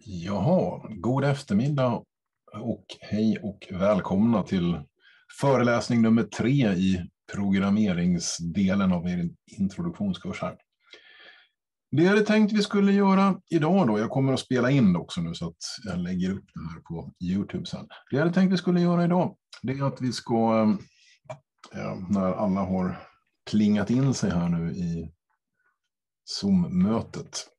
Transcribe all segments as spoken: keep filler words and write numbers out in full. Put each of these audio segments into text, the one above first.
Jaha, god eftermiddag och hej och välkomna till föreläsning nummer tre i programmeringsdelen av er introduktionskurs här. Det jag hade tänkt vi skulle göra idag då, jag kommer att spela in det också nu så att jag lägger upp det här på YouTube sen. Det jag hade tänkt vi skulle göra idag, det är att vi ska, ja, när alla har klingat in sig här nu i Zoom-mötet.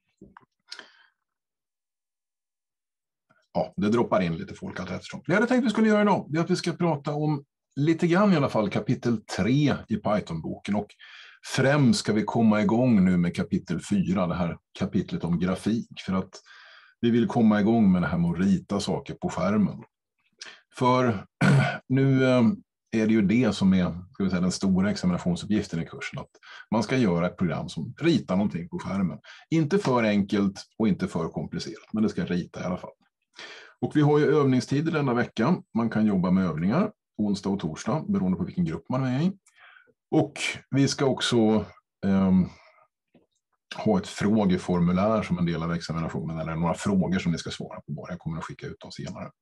Ja, det droppar in lite folk allt eftersom. Det jag hade tänkt vi skulle göra idag, det är att vi ska prata om lite grann i alla fall kapitel tre i Python-boken, och främst ska vi komma igång nu med kapitel fyra, det här kapitlet om grafik, för att vi vill komma igång med det här med att rita saker på skärmen. För nu är det ju det som är, ska vi säga, den stora examinationsuppgiften i kursen, att man ska göra ett program som ritar någonting på skärmen. Inte för enkelt och inte för komplicerat, men det ska rita i alla fall. Och vi har ju övningstider denna vecka. Man kan jobba med övningar onsdag och torsdag beroende på vilken grupp man är i. Och vi ska också eh, ha ett frågeformulär som en del av examinationen, eller några frågor som ni ska svara på bara. Jag kommer att skicka ut dem senare.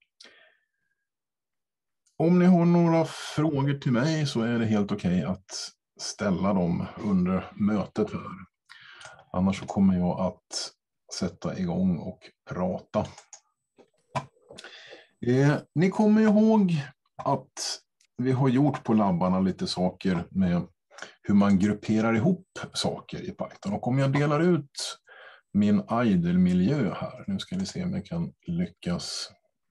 Om ni har några frågor till mig så är det helt okej att ställa dem under mötet här. Annars så kommer jag att sätta igång och prata. Eh, ni kommer ihåg att vi har gjort på labbarna lite saker med hur man grupperar ihop saker i Python. Och om jag delar ut min idle-miljö här, nu ska vi se om jag kan lyckas.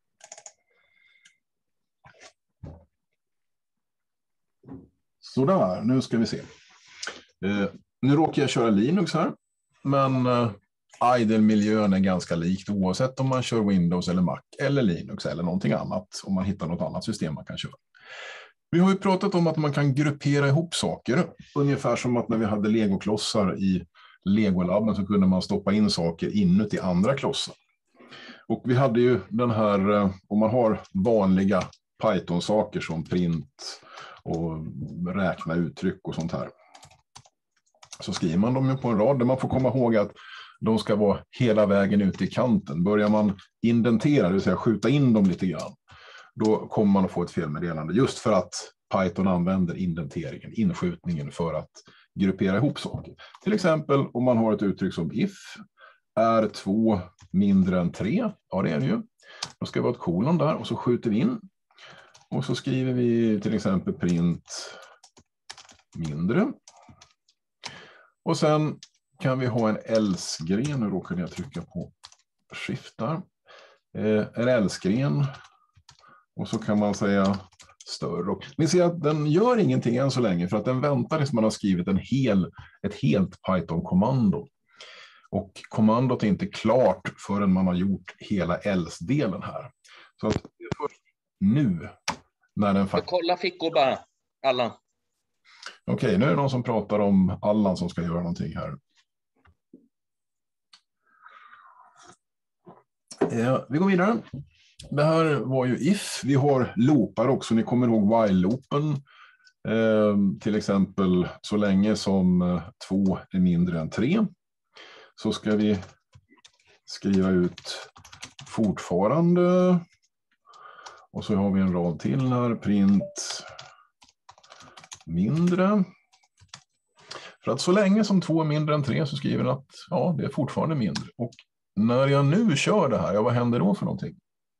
Sådär, nu ska vi se. Eh, nu råkar jag köra Linux här, men eh, idle-miljön är ganska likt oavsett om man kör Windows eller Mac eller Linux eller någonting annat, om man hittar något annat system man kan köra. Vi har ju pratat om att man kan gruppera ihop saker, ungefär som att när vi hade legoklossar i Legolabben så kunde man stoppa in saker inuti andra klossar. Och vi hade ju den här, om man har vanliga Python-saker som print och räkna uttryck och sånt här, så skriver man dem ju på en rad där man får komma ihåg att de ska vara hela vägen ut i kanten. Börjar man indentera, det vill säga skjuta in dem lite grann, då kommer man att få ett felmeddelande. Just för att Python använder indenteringen, inskjutningen, för att gruppera ihop saker. Till exempel om man har ett uttryck som if är två mindre än tre. Ja, det är det ju. Då ska vi ha ett kolon där och så skjuter vi in. Och så skriver vi till exempel print mindre. Och sen kan vi ha en else-gren. Nu råkade jag trycka på shift där. Eh, en else-gren. Och så kan man säga större. Och ni ser att den gör ingenting än så länge, för att den väntar tills man har skrivit en hel, ett helt Python-kommando. Och kommandot är inte klart förrän man har gjort hela else-delen här. Så att det är först nu när den faktiskt... Kolla fickor bara, Allan. Okej, okay, nu är det någon som pratar om Allan som ska göra någonting här. Ja, vi går vidare. Det här var ju if. Vi har loopar också. Ni kommer ihåg while-loopen. Eh, till exempel så länge som eh, två är mindre än tre. Så ska vi skriva ut fortfarande. Och så har vi en rad till här. Print mindre. För att så länge som två är mindre än tre så skriver den att ja, det är fortfarande mindre. Och när jag nu kör det här, ja, vad händer då för någonting?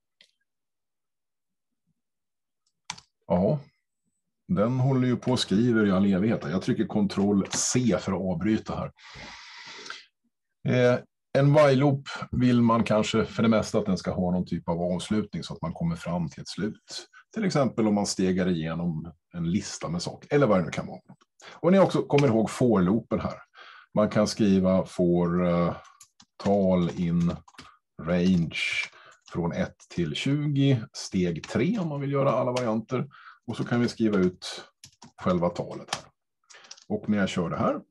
Ja, den håller ju på och skriver i all evighet. Jag trycker kontroll C för att avbryta här. Eh, en while-loop vill man kanske för det mesta att den ska ha någon typ av avslutning så att man kommer fram till ett slut. Till exempel om man stegar igenom en lista med saker, eller vad det nu kan vara. Och ni också kommer ihåg for-loopen här. Man kan skriva for uh, tal in range från ett till tjugo, steg tre om man vill göra alla varianter. Och så kan vi skriva ut själva talet här. Och när jag kör det här.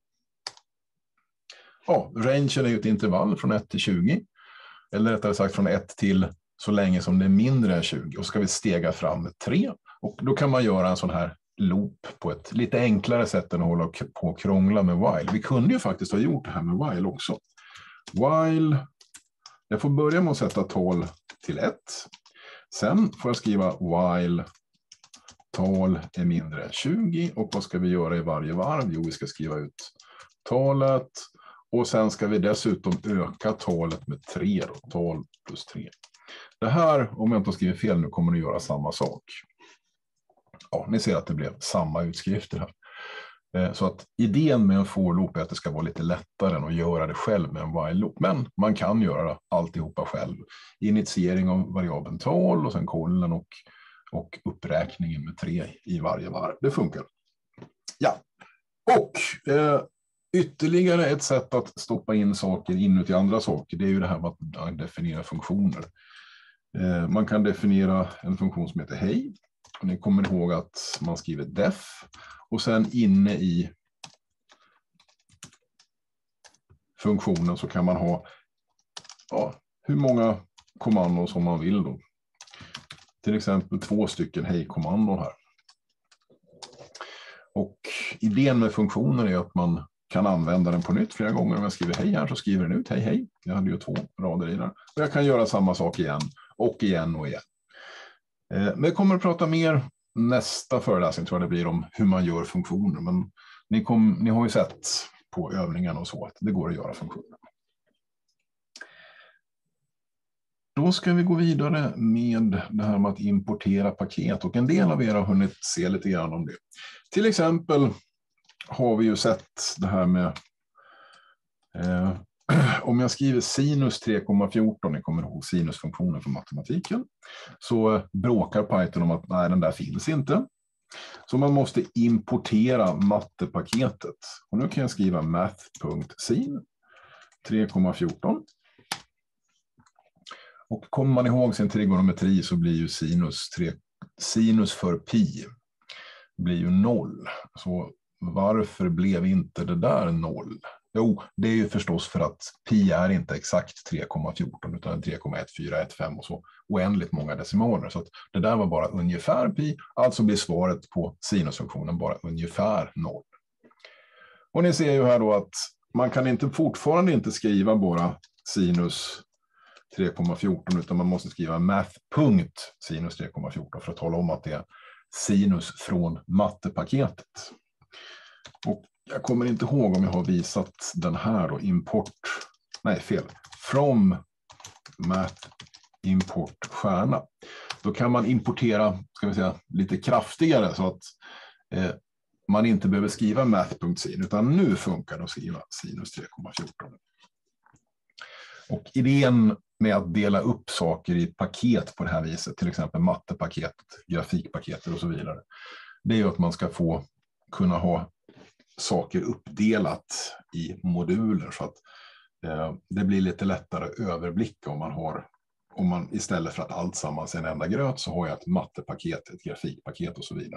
Ja, range är ju ett intervall från ett till tjugo. Eller rättare sagt från ett till så länge som det är mindre än tjugo. Och så ska vi stega fram med tre. Och då kan man göra en sån här loop på ett lite enklare sätt än att hålla på och krångla med while. Vi kunde ju faktiskt ha gjort det här med while också. While, Jag får börja med att sätta tal till ett. Sen får jag skriva while tal är mindre än tjugo. Och vad ska vi göra i varje varv? Jo, vi ska skriva ut talet. Och sen ska vi dessutom öka talet med tre. Då. Tal plus tre. Det här, om jag inte skriver fel nu, kommer att göra samma sak. Ja, ni ser att det blev samma utskrifter här. Så att idén med en for loop är att det ska vara lite lättare än att göra det själv med en while loop. Men man kan göra alltihopa själv. Initiering av variabeln tal och sen kollen och, och uppräkningen med tre i varje varv. Det funkar. Ja, och eh, ytterligare ett sätt att stoppa in saker inuti andra saker, det är ju det här med att definiera funktioner. Eh, man kan definiera en funktion som heter hej. Ni kommer ihåg att man skriver def. Och sen inne i funktionen så kan man ha ja, hur många kommandon som man vill då. Till exempel två stycken hej-kommandon här. Och idén med funktioner är att man kan använda den på nytt flera gånger. Om jag skriver hej här så skriver den ut hej hej. Jag hade ju två rader i där. Och jag kan göra samma sak igen och igen och igen. Men jag kommer att prata mer nästa föreläsning, tror jag det blir, om hur man gör funktioner. Men ni, kom, ni har ju sett på övningen och så att det går att göra funktioner. Då ska vi gå vidare med det här med att importera paket. Och en del av er har hunnit se lite grann om det. Till exempel har vi ju sett det här med eh, om jag skriver sinus tre komma fjorton, ni kommer ihåg sinusfunktionen för matematiken, så bråkar Python om att nej, den där finns inte. Så man måste importera mattepaketet. Och nu kan jag skriva math.sin tre komma fjorton. Och kommer man ihåg sin trigonometri så blir ju sinus, tre, sinus för pi blir ju noll. Så varför blev inte det där noll? Jo, det är ju förstås för att pi är inte exakt tre komma fjorton utan tre komma ett fyra ett fem och så oändligt många decimaler. Så att det där var bara ungefär pi, alltså blir svaret på sinusfunktionen bara ungefär noll. Och ni ser ju här då att man kan inte fortfarande inte skriva bara sinus tre komma fjorton utan man måste skriva math.sinus tre komma fjorton för att tala om att det är sinus från mattepaketet. Och jag kommer inte ihåg om jag har visat den här då, import, nej fel, from math import stjärna. Då kan man importera, ska vi säga, lite kraftigare så att eh, man inte behöver skriva math.sin utan nu funkar det att skriva sinus tre komma fjorton. Och idén med att dela upp saker i paket på det här viset, till exempel mattepaketet, grafikpaketet och så vidare, det är ju att man ska få kunna ha saker uppdelat i moduler så att eh, det blir lite lättare att överblicka om man har, om man istället för att allt sammans är en enda gröt så har jag ett mattepaket, ett grafikpaket och så vidare.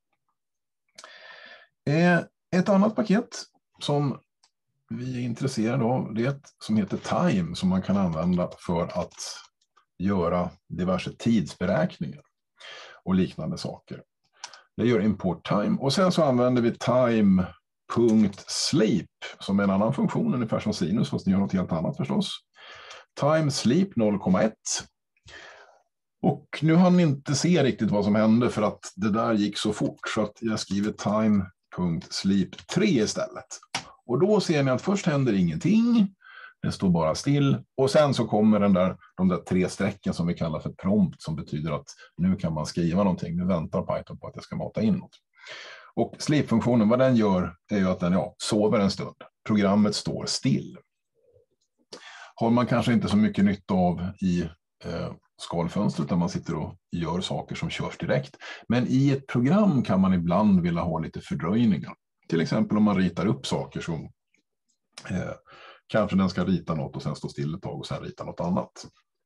Eh, ett annat paket som vi är intresserade av, det är ett som heter time som man kan använda för att göra diverse tidsberäkningar och liknande saker. Det gör import time och sen så använder vi time.sleep som är en annan funktion ungefär som sinus fast det gör något helt annat förstås. Time sleep noll komma ett. Och nu hann ni inte se riktigt vad som hände för att det där gick så fort så att jag skriver time.sleep tre istället. Och då ser ni att först händer ingenting, det står bara still och sen så kommer den där, de där tre strecken som vi kallar för prompt som betyder att nu kan man skriva någonting, nu väntar Python på att jag ska mata in något. Och sleep-funktionen, vad den gör är ju att den ja, sover en stund, programmet står still. Har man kanske inte så mycket nytta av i eh, skalfönstret där man sitter och gör saker som körs direkt. Men i ett program kan man ibland vilja ha lite fördröjningar. Till exempel om man ritar upp saker som eh, kanske den ska rita något och sen stå still ett tag och sen rita något annat.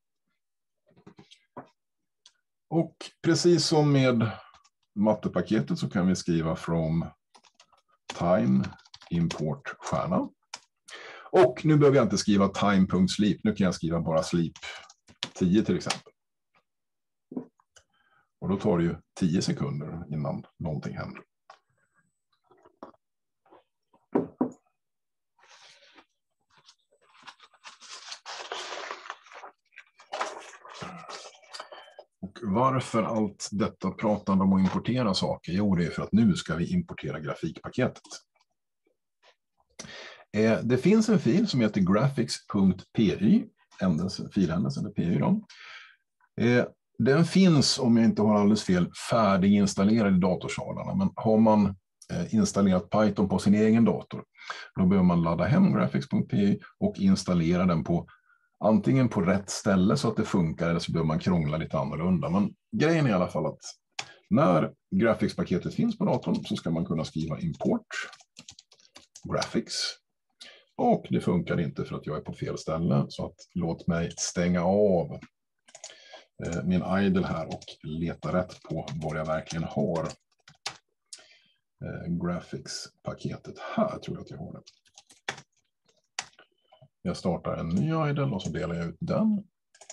Och precis som med mattepaketet så kan vi skriva from time import stjärna. Och nu behöver jag inte skriva time.sleep, nu kan jag skriva bara sleep tio till exempel. Och då tar det ju tio sekunder innan någonting händer. varför allt detta pratande om att importera saker? Jo, det är för att nu ska vi importera grafikpaketet. Eh, det finns en fil som heter graphics punkt p y, filhändelse, P Y då. Eh, den finns, om jag inte har alldeles fel, färdiginstallerad i datorsalarna. Men har man eh, installerat Python på sin egen dator, då behöver man ladda hem graphics punkt p y och installera den på antingen på rätt ställe så att det funkar, eller så behöver man krångla lite annorlunda. Men grejen är i alla fall att när graphics-paketet finns på datorn så ska man kunna skriva import graphics. Och det funkar inte för att jag är på fel ställe, så att låt mig stänga av eh, min idle här och leta rätt på var jag verkligen har eh, graphics-paketet. Här tror jag att jag har det. Jag startar en ny idle och så delar jag ut den.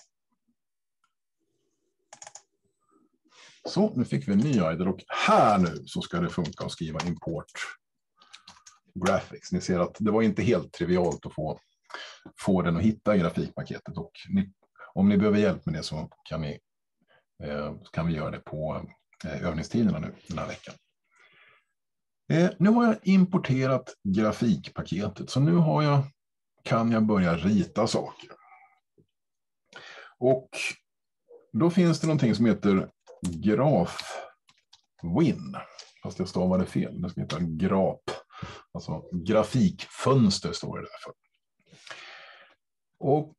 Så, nu fick vi en ny idle och här nu så ska det funka att skriva import graphics. Ni ser att det var inte helt trivialt att få, få den att hitta i grafikpaketet, och ni, om ni behöver hjälp med det så kan, ni, eh, kan vi göra det på eh, övningstiderna nu den här veckan. Eh, nu har jag importerat grafikpaketet, så nu har jag, kan jag börja rita saker. Och då finns det någonting som heter GraphWin. Fast jag stavade fel, det ska heta grap. Alltså grafikfönster står det där för. Och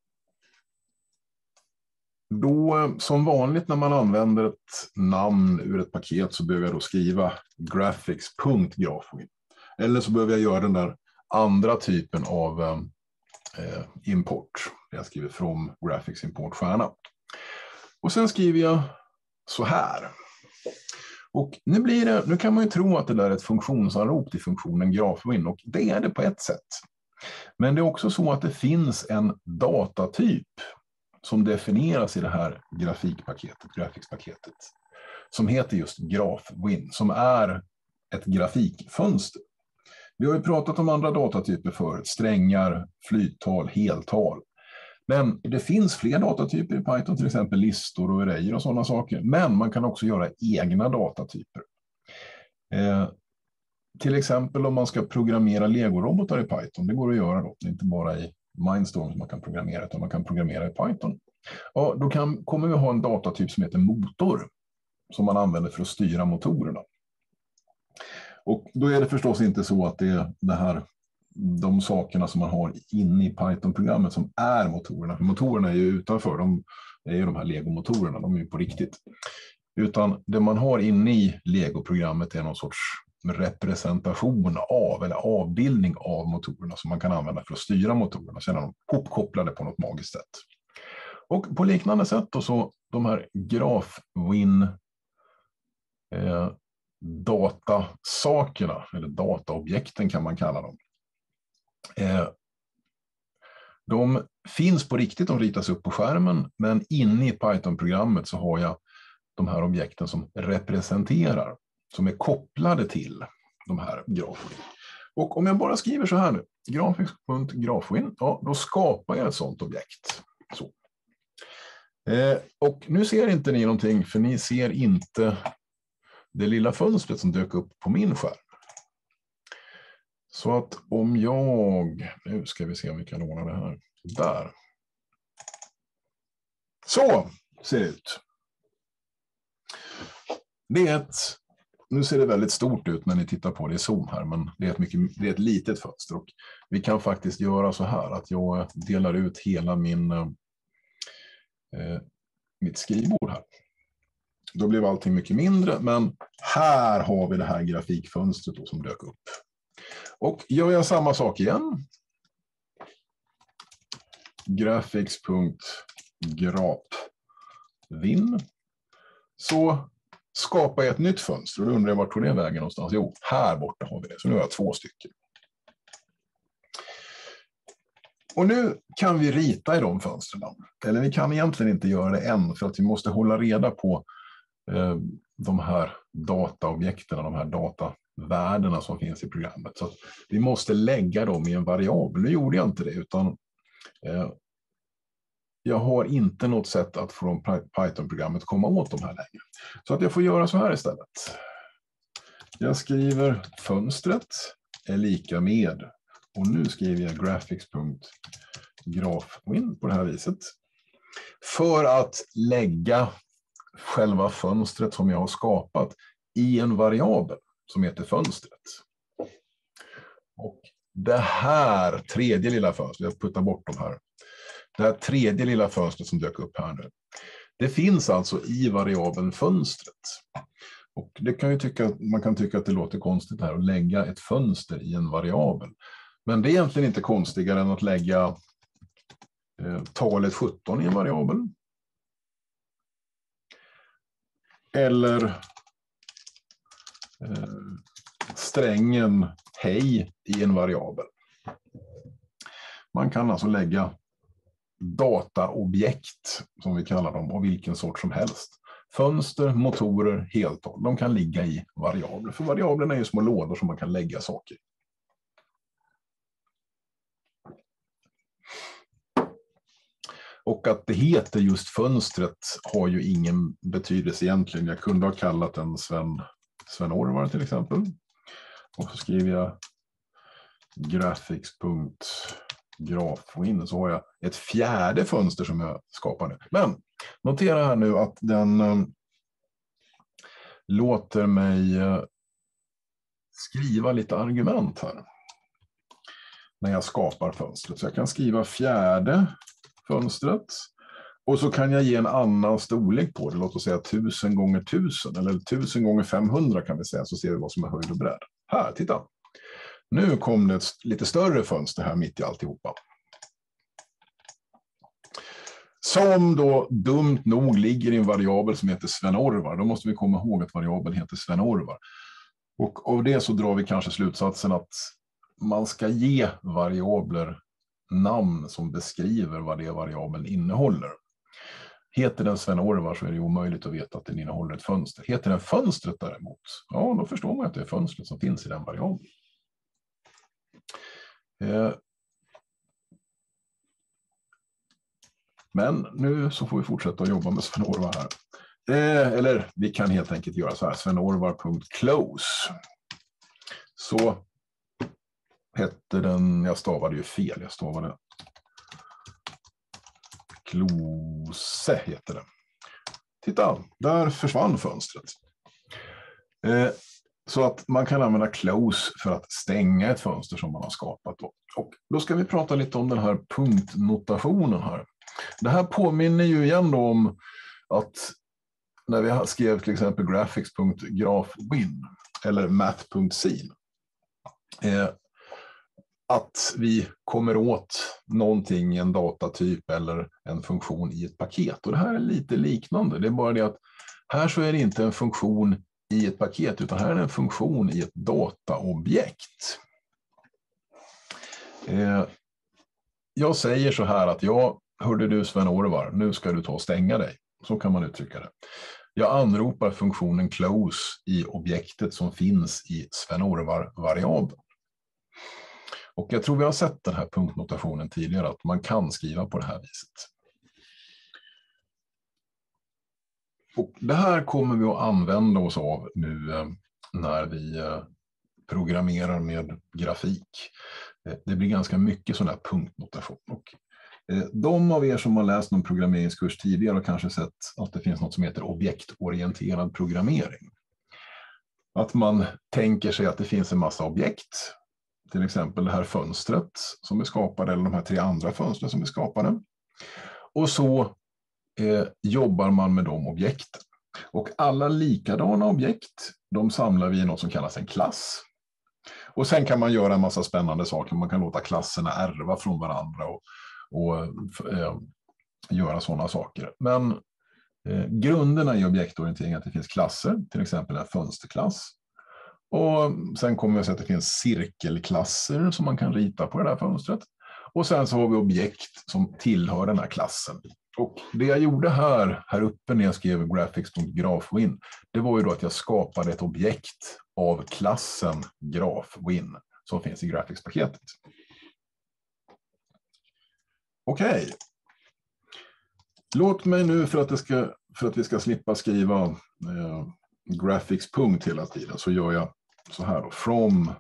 då, som vanligt när man använder ett namn ur ett paket, så behöver jag då skriva graphics punkt graphwin. Eller så behöver jag göra den där andra typen av eh, import. Jag skriver från graphics import stjärna. Och sen skriver jag så här. Och nu, blir det, nu kan man ju tro att det där är ett funktionsanrop till funktionen GraphWin, och det är det på ett sätt. Men det är också så att det finns en datatyp som definieras i det här grafikpaketet, grafikspaketet, som heter just GraphWin, som är ett grafikfönster. Vi har ju pratat om andra datatyper förut, strängar, flyttal, heltal. Men det finns fler datatyper i Python, till exempel listor och arrayer och sådana saker. Men man kan också göra egna datatyper. Eh, till exempel om man ska programmera Lego-robotar i Python, det går att göra då. Det är inte bara i Mindstorm som man kan programmera, utan man kan programmera i Python. Ja, då kan, kommer vi ha en datatyp som heter motor, som man använder för att styra motorerna. Och då är det förstås inte så att det är det här, de sakerna som man har inne i Python-programmet som är motorerna. För motorerna är ju utanför, de är ju de här Lego-motorerna, de är ju på riktigt. Utan det man har inne i Lego-programmet är någon sorts representation av, eller avbildning av motorerna som man kan använda för att styra motorerna. Sen är de hopkopplade på något magiskt sätt. Och på liknande sätt då, så de här GraphWin eh, datasakerna, eller dataobjekten kan man kalla dem. Eh, de finns på riktigt, de ritas upp på skärmen, men inne i Python-programmet så har jag de här objekten som representerar, som är kopplade till de här GraphWin. Och om jag bara skriver så här nu, graphics punkt graphwin, ja, då skapar jag ett sådant objekt. Så. Eh, och nu ser inte ni någonting, för ni ser inte det lilla fönstret som dök upp på min skärm. Så att om jag, nu ska vi se om vi kan ordna det här, där. Så ser det ut. Det är ett, nu ser det väldigt stort ut när ni tittar på det i Zoom här, men det är ett, mycket, det är ett litet fönster. Och vi kan faktiskt göra så här att jag delar ut hela min, eh, mitt skrivbord här. Då blev allting mycket mindre, men här har vi det här grafikfönstret då som dök upp. Och gör jag samma sak igen. graphics punkt graphwin. Så skapar jag ett nytt fönster. Och då undrar jag vart tog det vägen någonstans? Jo, här borta har vi det. Så nu har jag två stycken. Och nu kan vi rita i de fönstren. Eller vi kan egentligen inte göra det än, för att vi måste hålla reda på eh, de här dataobjekten, de här datavärdena som finns i programmet. Så vi måste lägga dem i en variabel. Nu gjorde jag inte det, utan eh, jag har inte något sätt att från Python-programmet komma åt de här längre. Så att jag får göra så här istället. Jag skriver fönstret är lika med, och nu skriver jag graphics.graphwin på det här viset. För att lägga själva fönstret som jag har skapat i en variabel som heter fönstret. Och det här tredje lilla fönstret, jag puttar bort de här. Det här tredje lilla fönstret som dök upp här nu. Det finns alltså i variabeln fönstret. Och det kan ju tycka, man kan tycka att det låter konstigt här att lägga ett fönster i en variabel. Men det är egentligen inte konstigare än att lägga eh, talet sjutton i en variabel. Eller eh, strängen hej i en variabel. Man kan alltså lägga dataobjekt, som vi kallar dem, av vilken sort som helst. Fönster, motorer, heltal. De kan ligga i variabler. För variablerna är ju små lådor som man kan lägga saker i. Och att det heter just fönstret har ju ingen betydelse egentligen. Jag kunde ha kallat den Sven, Sven Orvar till exempel. Och så skriver jag graphics.graphwin, så har jag ett fjärde fönster som jag skapar nu. Men notera här nu att den eh, låter mig eh, skriva lite argument här när jag skapar fönstret. Så jag kan skriva fjärde fönstret och så kan jag ge en annan storlek på det. Låt oss säga tusen gånger tusen eller tusen gånger femhundra kan vi säga, så ser vi vad som är höjd och bredd. Här, titta. Nu kom det ett lite större fönster här mitt i alltihopa. Som då dumt nog ligger i en variabel som heter Sven Orvar. Då måste vi komma ihåg att variabeln heter Sven Orvar. Och av det så drar vi kanske slutsatsen att man ska ge variabler namn som beskriver vad det variabeln innehåller. Heter den Sven Orvar så är det omöjligt att veta att den innehåller ett fönster. Heter den fönstret däremot, ja då förstår man att det är fönstret som finns i den variabeln. Eh. Men nu så får vi fortsätta att jobba med Sven Orvar här. Eh, eller vi kan helt enkelt göra så här, svenorvar.close. Så hette den, jag stavade ju fel, jag stavade close heter det. Titta, där försvann fönstret. Eh, så att man kan använda close för att stänga ett fönster som man har skapat. Då. Och då ska vi prata lite om den här punktnotationen här. Det här påminner ju igen om att när vi skrev till exempel graphics.graphwin eller math.scene eh, att vi kommer åt någonting, en datatyp eller en funktion i ett paket. Och det här är lite liknande. Det är bara det att här så är det inte en funktion i ett paket utan här är det en funktion i ett dataobjekt. Eh, jag säger så här att jag hörde du Sven Orvar, nu ska du ta och stänga dig. Så kan man uttrycka det. Jag anropar funktionen close i objektet som finns i Sven Orvar-variabeln. Och jag tror vi har sett den här punktnotationen tidigare, att man kan skriva på det här viset. Och det här kommer vi att använda oss av nu eh, när vi eh, programmerar med grafik. Eh, det blir ganska mycket sån här punktnotation. Och eh, de av er som har läst någon programmeringskurs tidigare har kanske sett att det finns något som heter objektorienterad programmering. Att man tänker sig att det finns en massa objekt. Till exempel det här fönstret som vi skapade eller de här tre andra fönstren som vi skapade. Och så eh, jobbar man med de objekten. Och alla likadana objekt, de samlar vi i något som kallas en klass. Och sen kan man göra en massa spännande saker. Man kan låta klasserna ärva från varandra och, och eh, göra sådana saker. Men eh, grunderna i objektorientering är att det finns klasser, till exempel en fönsterklass. Och sen kommer vi se att det finns cirkelklasser som man kan rita på det här fönstret. Och sen så har vi objekt som tillhör den här klassen. Och det jag gjorde här, här uppe när jag skrev graphics.graphwin, det var ju då att jag skapade ett objekt av klassen graphwin som finns i graphics-paketet. Okej. Låt mig nu, för att, det ska, för att vi ska slippa skriva eh, graphics punkt hela tiden, så gör jag så här då. From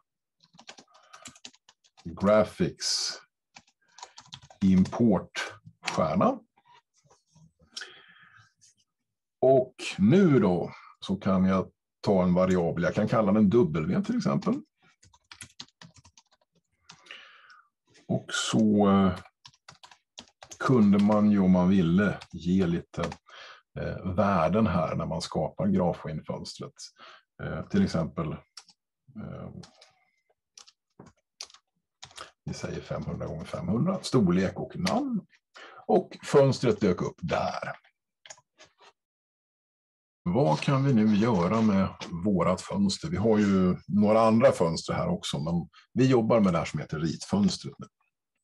graphics import stjärna. Och nu då så kan jag ta en variabel. Jag kan kalla den W till exempel. Och så eh, kunde man ju, om man ville, ge lite eh, värden här när man skapar grafskinn-fönstret. Eh, till exempel eh, vi säger femhundra gånger femhundra, storlek och namn. Och fönstret dök upp där. Vad kan vi nu göra med vårat fönster? Vi har ju några andra fönster här också, men vi jobbar med det här som heter ritfönstret nu.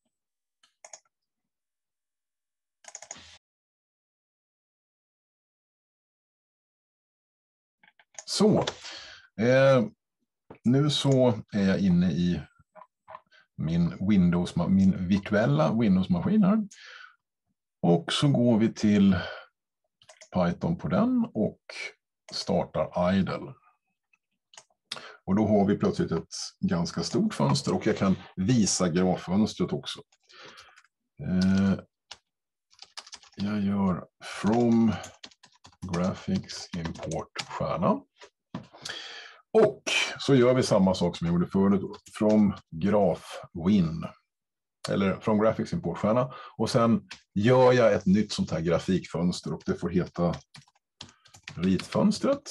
Så, eh, nu så är jag inne i min, Windows, min virtuella Windows-maskin här. Och så går vi till Python på den och startar idle. Och då har vi plötsligt ett ganska stort fönster och jag kan visa graffönstret också. Eh, jag gör from graphics import stjärna. Och så gör vi samma sak som jag gjorde förut. From graph win. Eller from graphics import stjärna. Och sen gör jag ett nytt sånt här grafikfönster och det får heta ritfönstret.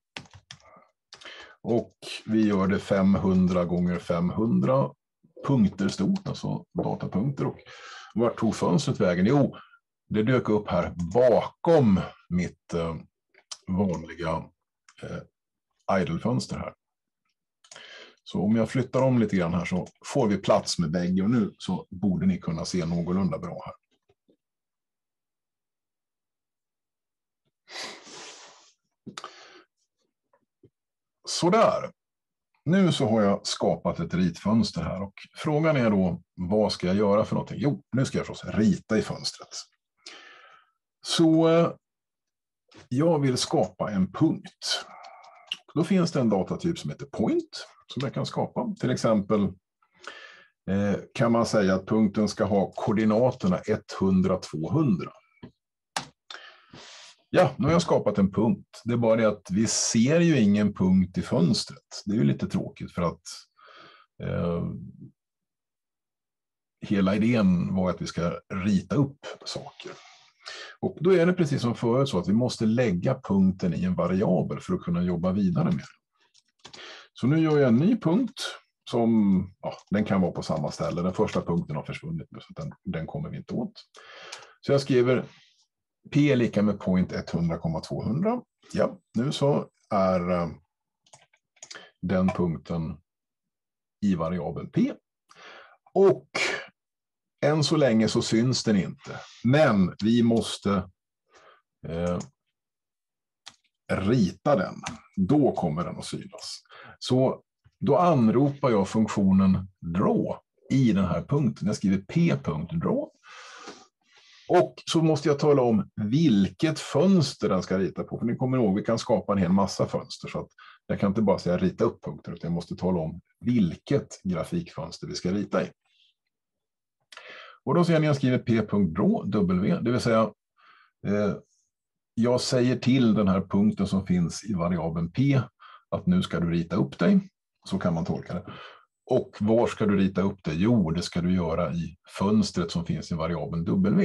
Och vi gör det femhundra gånger femhundra punkter stort, alltså datapunkter. Och vart tog fönstret vägen? Jo, det dök upp här bakom mitt eh, vanliga eh, idle-fönster här. Så om jag flyttar om lite grann här så får vi plats med bägge och nu så borde ni kunna se någorlunda bra här. Sådär. Nu så har jag skapat ett ritfönster här och frågan är då, vad ska jag göra för någonting? Jo, nu ska jag förstås rita i fönstret. Så jag vill skapa en punkt. Då finns det en datatyp som heter point som jag kan skapa. Till exempel eh, kan man säga att punkten ska ha koordinaterna hundra till tvåhundra. Ja, nu har jag skapat en punkt. Det är bara det att vi ser ju ingen punkt i fönstret. Det är ju lite tråkigt för att eh, hela idén var att vi ska rita upp saker. Och då är det precis som förut så att vi måste lägga punkten i en variabel för att kunna jobba vidare med den. Så nu gör jag en ny punkt som, ja, den kan vara på samma ställe. Den första punkten har försvunnit nu så den, den kommer vi inte åt. Så jag skriver P är lika med point hundra komma tvåhundra. Ja, nu så är uh, den punkten i variabeln P. Och än så länge så syns den inte. Men vi måste uh, rita den. Då kommer den att synas. Så då anropar jag funktionen draw i den här punkten. Jag skriver p.draw. Och så måste jag tala om vilket fönster den ska rita på. För ni kommer ihåg, vi kan skapa en hel massa fönster. Så att jag kan inte bara säga rita upp punkter, utan jag måste tala om vilket grafikfönster vi ska rita i. Och då ser ni att jag skriver p.draw, W, det vill säga eh, jag säger till den här punkten som finns i variabeln P att nu ska du rita upp dig. Så kan man tolka det. Och var ska du rita upp det? Jo, det ska du göra i fönstret som finns i variabeln W.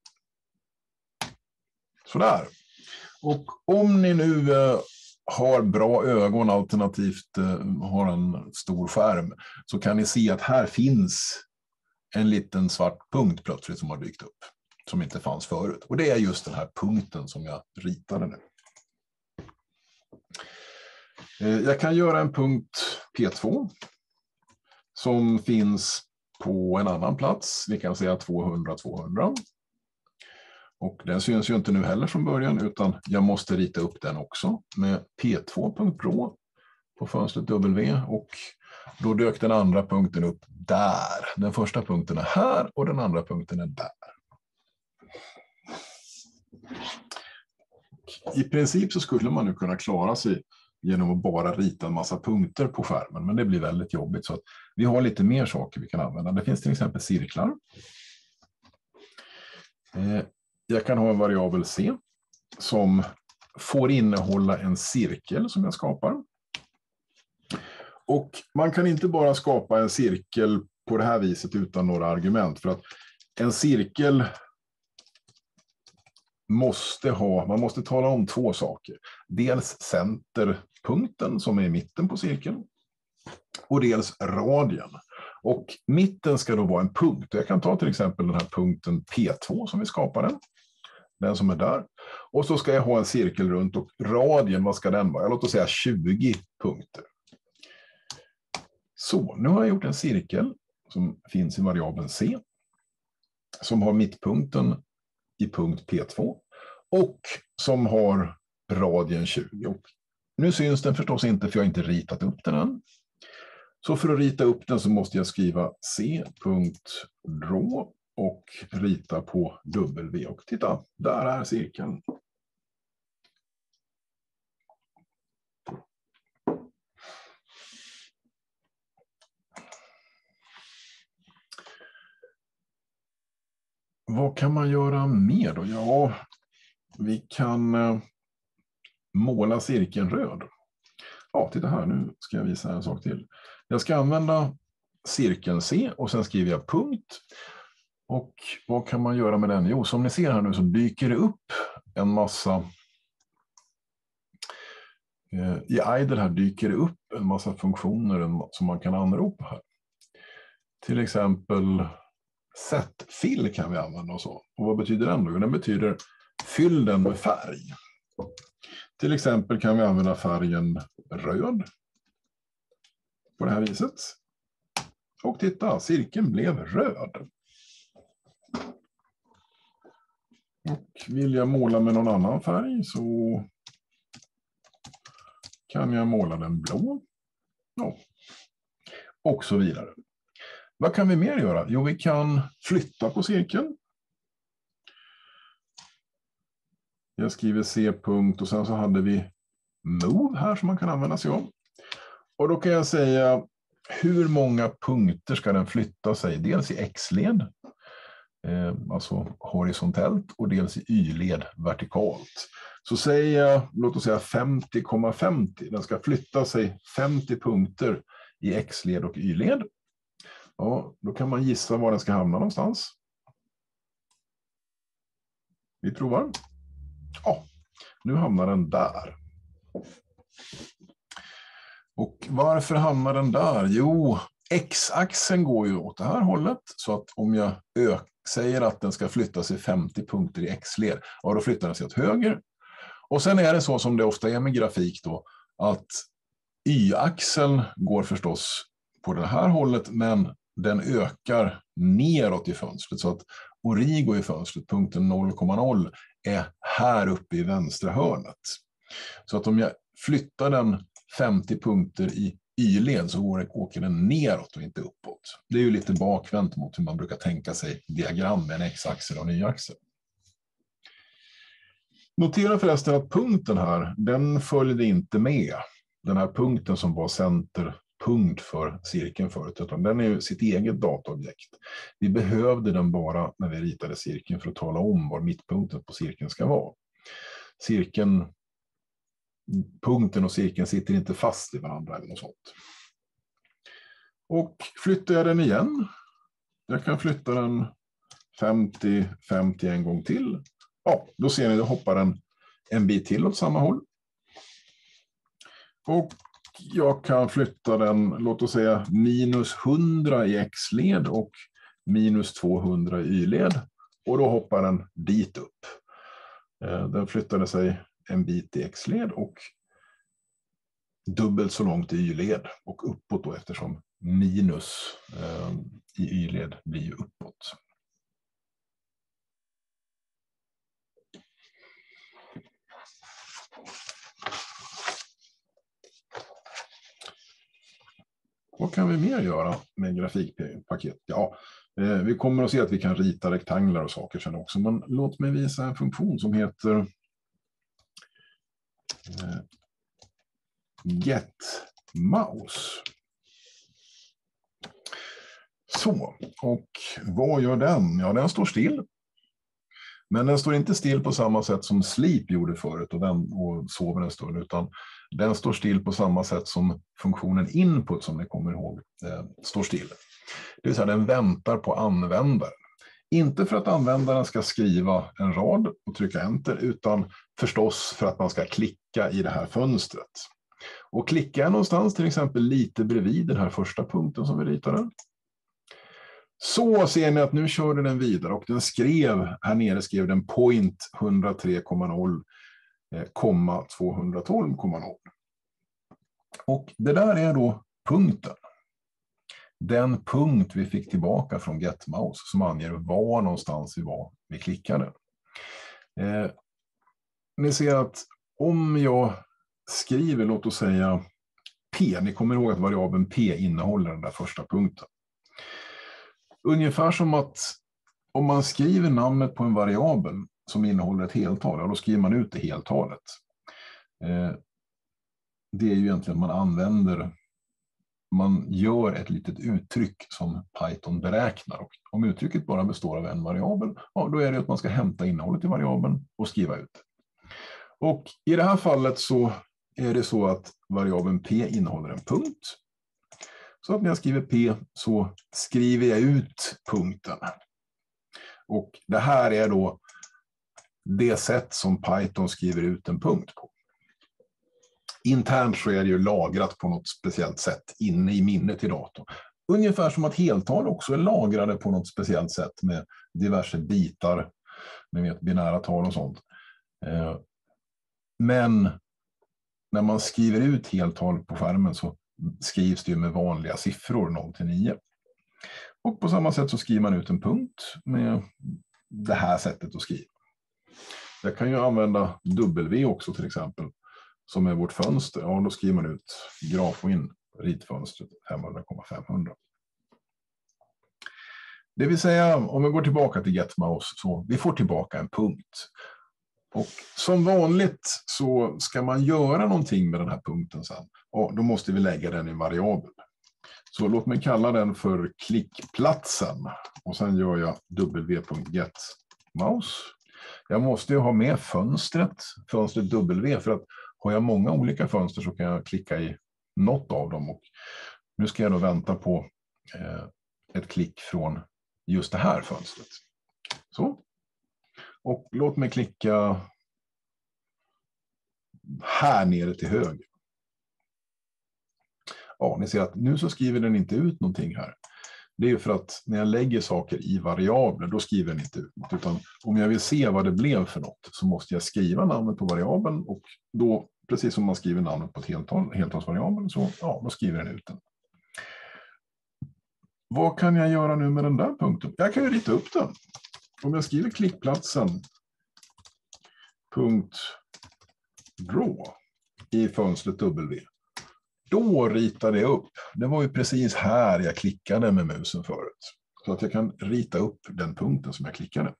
Sådär. Och om ni nu eh, har bra ögon alternativt eh, har en stor skärm så kan ni se att här finns en liten svart punkt plötsligt som har dykt upp. Som inte fanns förut. Och det är just den här punkten som jag ritade nu. Eh, jag kan göra en punkt P två. Som finns på en annan plats. Vi kan säga tvåhundra tvåhundra. Och den syns ju inte nu heller från början. Utan jag måste rita upp den också. Med P två.draw på fönstret W. Och då dök den andra punkten upp där. Den första punkten är här och den andra punkten är där. I princip så skulle man nu kunna klara sig genom att bara rita en massa punkter på skärmen, men det blir väldigt jobbigt, så att vi har lite mer saker vi kan använda. Det finns till exempel cirklar. Jag kan ha en variabel C som får innehålla en cirkel som jag skapar. Och man kan inte bara skapa en cirkel på det här viset utan några argument, för att en cirkel måste ha, man måste tala om två saker. Dels centerpunkten som är i mitten på cirkeln och dels radien. Och mitten ska då vara en punkt. Jag kan ta till exempel den här punkten P två som vi skapade. Den som är där. Och så ska jag ha en cirkel runt, och radien, vad ska den vara? Låt oss säga tjugo punkter. Så, nu har jag gjort en cirkel som finns i variabeln C. Som har mittpunkten i punkt P två. Och som har radien tjugo. Och nu syns den förstås inte, för jag har inte ritat upp den än. Så för att rita upp den så måste jag skriva C.draw och rita på W. Och titta, där är cirkeln. Vad kan man göra mer då? Ja, vi kan måla cirkeln röd. Ja, titta här, nu ska jag visa en sak till. Jag ska använda cirkeln C och sen skriver jag punkt. Och vad kan man göra med den? Jo, som ni ser här nu så dyker det upp en massa... I idle här dyker det upp en massa funktioner som man kan anropa här. Till exempel set fill kan vi använda och så. Och vad betyder den då? Den betyder fyll den med färg. Till exempel kan vi använda färgen röd på det här viset. Och titta, cirkeln blev röd. Och vill jag måla med någon annan färg så kan jag måla den blå. Ja. Och så vidare. Vad kan vi mer göra? Jo, vi kan flytta på cirkeln. Jag skriver C-punkt och sen så hade vi move här som man kan använda sig av. Och då kan jag säga hur många punkter ska den flytta sig? Dels i x-led, eh, alltså horisontellt, och dels i y-led vertikalt. Så säger jag, låt oss säga femtio komma femtio. Den ska flytta sig femtio punkter i x-led och y-led. Ja, då kan man gissa var den ska hamna någonstans. Vi provar. Ja, nu hamnar den där. Och varför hamnar den där? Jo, x-axeln går ju åt det här hållet. Så att om jag ök, säger att den ska flytta sig femtio punkter i x-led, ja, då flyttar den sig åt höger. Och sen är det så som det ofta är med grafik då, att y-axeln går förstås på det här hållet, men den ökar neråt i fönstret. Så att origo i fönstret, punkten noll komma noll, är här uppe i vänstra hörnet. Så att om jag flyttar den femtio punkter i y-led så går det, åker den neråt och inte uppåt. Det är ju lite bakvänt mot hur man brukar tänka sig diagram med en x-axel och en y-axel. Notera förresten att punkten här, den följde inte med. Den här punkten som var centerpunkt för cirkeln förut, utan den är ju sitt eget dataobjekt. Vi behövde den bara när vi ritade cirkeln för att tala om var mittpunkten på cirkeln ska vara. Cirkeln, punkten och cirkeln sitter inte fast i varandra eller något sånt. Och flyttar jag den igen. Jag kan flytta den femtio femtio en gång till. Ja, då ser ni, då hoppar den en bit till åt samma håll. Och jag kan flytta den, låt oss säga minus hundra i x-led och minus tvåhundra i y-led. Och då hoppar den dit upp. Den flyttade sig en bit i x-led och dubbelt så långt i y-led och uppåt då, eftersom minus eh, i y-led blir ju uppåt. Vad kan vi mer göra med grafikpaket? Ja, Eh, vi kommer att se att vi kan rita rektanglar och saker sen också. Men låt mig visa en funktion som heter eh, getMouse. Så, och vad gör den? Ja, den står still. Men den står inte still på samma sätt som sleep gjorde förut och, den, och sover en stund, utan den står still på samma sätt som funktionen input, som ni kommer ihåg, eh, står still. Det vill säga den väntar på användaren. Inte för att användaren ska skriva en rad och trycka enter, utan förstås för att man ska klicka i det här fönstret. Och klicka jag någonstans, till exempel lite bredvid den här första punkten som vi ritade, så ser ni att nu körde den vidare och den skrev, här nere skrev den point hundratre komma noll, tvåhundratolv komma noll. Och det där är då punkten. Den punkt vi fick tillbaka från getMouse som anger var någonstans vi var vi klickade. Eh, ni ser att om jag skriver, låt oss säga P, ni kommer ihåg att variabeln P innehåller den där första punkten. Ungefär som att om man skriver namnet på en variabel som innehåller ett heltal, ja, då skriver man ut det heltalet. Eh, det är ju egentligen man använder, man gör ett litet uttryck som Python beräknar. Och om uttrycket bara består av en variabel, ja, då är det att man ska hämta innehållet i variabeln och skriva ut det. Och i det här fallet så är det så att variabeln P innehåller en punkt. Så att när jag skriver P så skriver jag ut punkten. Och det här är då det sätt som Python skriver ut en punkt på. Internt så är det ju lagrat på något speciellt sätt inne i minnet i datorn. Ungefär som att heltal också är lagrade på något speciellt sätt med diverse bitar, ni vet, binära tal och sånt. Men när man skriver ut heltal på skärmen så skrivs det ju med vanliga siffror noll till nio. Och på samma sätt så skriver man ut en punkt med det här sättet att skriva. Jag kan ju använda W också till exempel, som är vårt fönster. Ja, då skriver man ut grafwin, ritfönstret femhundra komma femhundra. Det vill säga, om vi går tillbaka till getMouse, så vi får tillbaka en punkt. Och som vanligt så ska man göra någonting med den här punkten sen. Och då måste vi lägga den i en variabel. Så låt mig kalla den för klickplatsen. Och sen gör jag w.getMouse. Jag måste ju ha med fönstret, fönstret W, för att har jag många olika fönster så kan jag klicka i något av dem. Och nu ska jag då vänta på eh, ett klick från just det här fönstret. Så. Och låt mig klicka här nere till höger. Ja, ni ser att nu så skriver den inte ut någonting här. Det är ju för att när jag lägger saker i variabler, då skriver den inte ut något. Utan om jag vill se vad det blev för något så måste jag skriva namnet på variabeln. Och då, precis som man skriver namnet på ett heltal, heltalsvariabeln, så ja, då skriver den ut den. Vad kan jag göra nu med den där punkten? Jag kan ju rita upp den. Om jag skriver klickplatsen punkt draw i fönstret W, då ritar det upp. Det var ju precis här jag klickade med musen förut. Så att jag kan rita upp den punkten som jag klickade.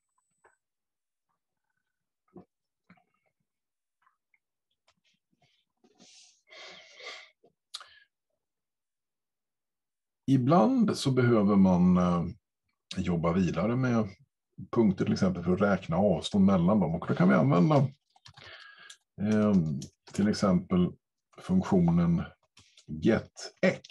Ibland så behöver man eh, jobba vidare med punkter till exempel för att räkna avstånd mellan dem. Och då kan vi använda eh, till exempel funktionen getX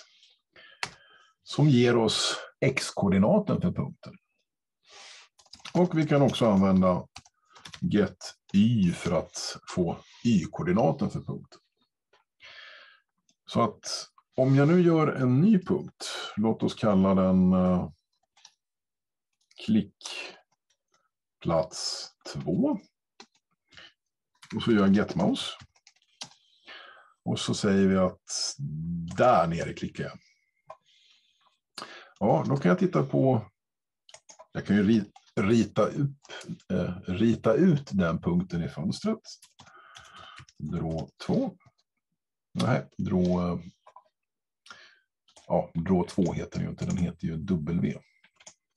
som ger oss x-koordinaten för punkten. Och vi kan också använda getY för att få y-koordinaten för punkten. Så att om jag nu gör en ny punkt, låt oss kalla den uh, klickplats två. Och så gör jag getMouse. Och så säger vi att där nere klickar jag. Ja, då kan jag titta på, jag kan ju rita, upp, eh, rita ut den punkten i fönstret. Draw två. Nej, draw, ja, draw två heter den ju inte, den heter ju W.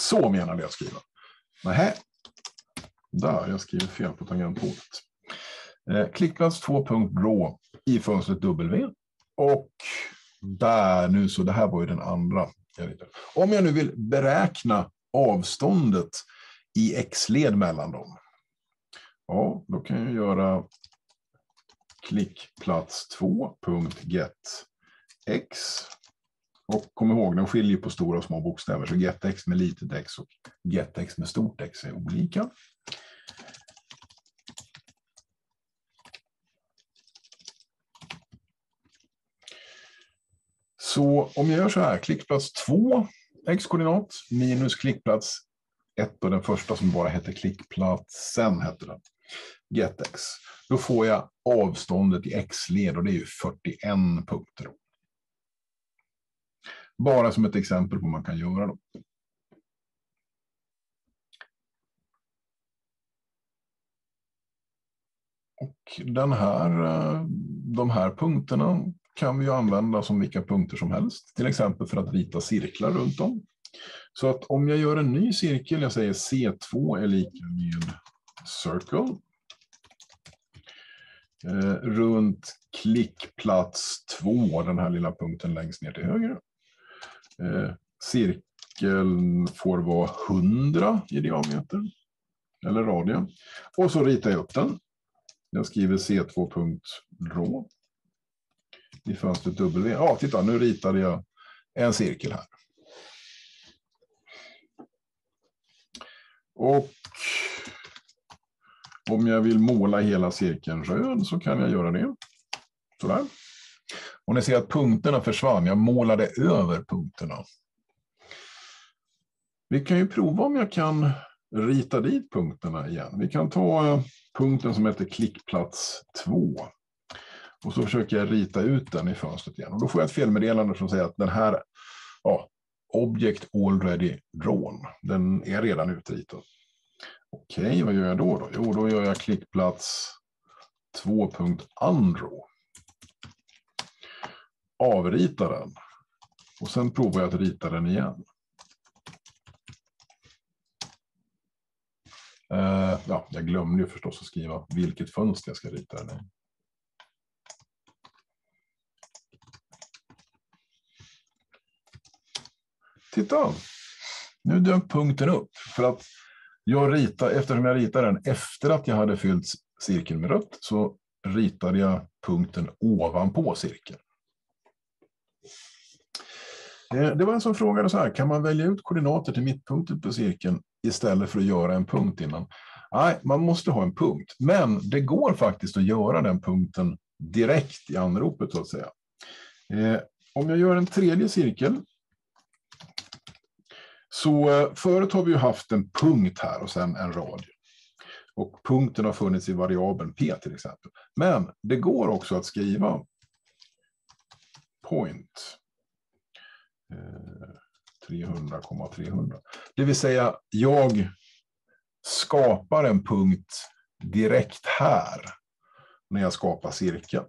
Så menade jag skriva. Nähä. Där, jag skriver fel på tangentbordet. Eh, klickplats två.draw i fönstret W. Och där nu, så det här var ju den andra. Om jag nu vill beräkna avståndet i x-led mellan dem. Ja, då kan jag göra klickplats två.getX. Och kom ihåg, den skiljer på stora och små bokstäver. Så getX med litet x och getX med stort x är olika. Så om jag gör så här, klickplats två x-koordinat minus klickplats ett och den första som bara heter klickplatsen heter den. GetX. Då får jag avståndet i x-led och det är ju fyrtioen punkter. Bara som ett exempel på vad man kan göra då. Och den här, de här punkterna kan vi ju använda som vilka punkter som helst. Till exempel för att rita cirklar runt om. Så att om jag gör en ny cirkel, jag säger C två är lika med circle. Eh, runt klickplats två, den här lilla punkten längst ner till höger. Eh, cirkeln får vara hundra i diameter. Eller radie. Och så ritar jag upp den. Jag skriver C två.draw. I fönstret W. Ja, titta, nu ritade jag en cirkel här. Och om jag vill måla hela cirkeln röd så kan jag göra det. Sådär. Och ni ser att punkterna försvann. Jag målade över punkterna. Vi kan ju prova om jag kan rita dit punkterna igen. Vi kan ta punkten som heter klickplats två. Och så försöker jag rita ut den i fönstret igen. Och då får jag ett felmeddelande som säger att den här, ja, object already drawn. Den är redan utritad. Okej, vad gör jag då då? Jo, då gör jag klickplats två.undraw. Avrita den. Och sen provar jag att rita den igen. Uh, ja, jag glömde ju förstås att skriva vilket fönster jag ska rita den i. Titta, nu dök punkten upp. För att jag ritar, eftersom jag ritade den efter att jag hade fyllt cirkeln med rött så ritade jag punkten ovanpå cirkeln. Det var en som frågade så här, kan man välja ut koordinater till mittpunkten på cirkeln istället för att göra en punkt innan? Nej, man måste ha en punkt. Men det går faktiskt att göra den punkten direkt i anropet så att säga. Eh, om jag gör en tredje cirkel. Så eh, förut har vi ju haft en punkt här och sen en radie. Och punkten har funnits i variabeln p till exempel. Men det går också att skriva point. trehundra komma trehundra. Det vill säga jag skapar en punkt direkt här när jag skapar cirkeln.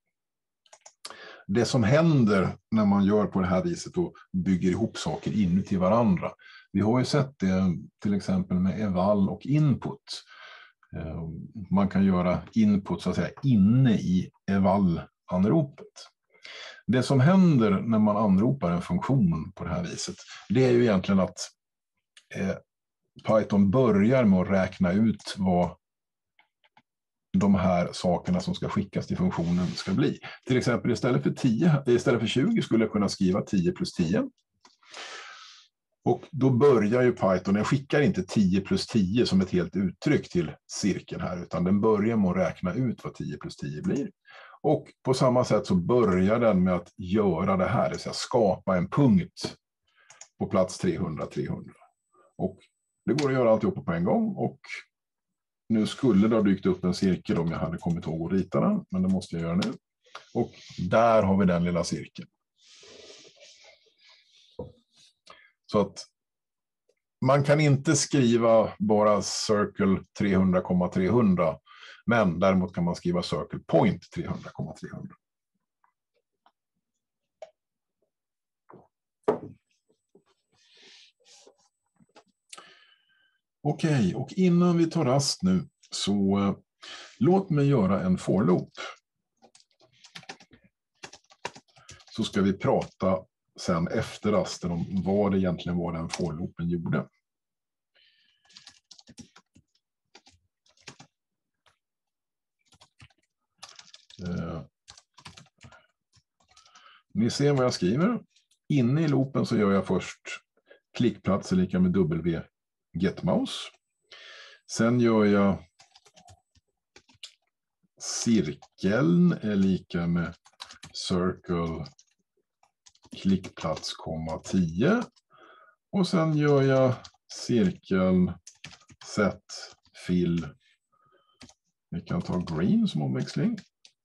Det som händer när man gör på det här viset och bygger ihop saker inuti varandra. Vi har ju sett det till exempel med eval och input. Man kan göra input så att säga inne i eval-anropet. Det som händer när man anropar en funktion på det här viset, det är ju egentligen att eh, Python börjar med att räkna ut vad de här sakerna som ska skickas till funktionen ska bli. Till exempel istället för, tio, istället för tjugo skulle jag kunna skriva tio plus tio. Och då börjar ju Python, jag skickar inte tio plus tio som ett helt uttryck till cirkeln här, utan den börjar med att räkna ut vad tio plus tio blir. Och på samma sätt så börjar den med att göra det här, det vill säga skapa en punkt på plats trehundra trehundra. Och det går att göra alltihopa på en gång och nu skulle det ha dykt upp en cirkel om jag hade kommit ihåg att rita den, men det måste jag göra nu. Och där har vi den lilla cirkeln. Så att man kan inte skriva bara circle trehundra komma trehundra, men däremot kan man skriva circle point trehundra komma trehundra. Okej, okay, och innan vi tar rast nu så uh, låt mig göra en for loop. Så ska vi prata sen efter rasten om vad det egentligen var den for loopen gjorde. Uh, ni ser vad jag skriver. Inne i loopen så gör jag först klickplats är lika med W getMouse. Sen gör jag cirkeln är lika med circle klickplats, tio. Och sen gör jag cirkeln set fill. Vi kan ta green som omväxling.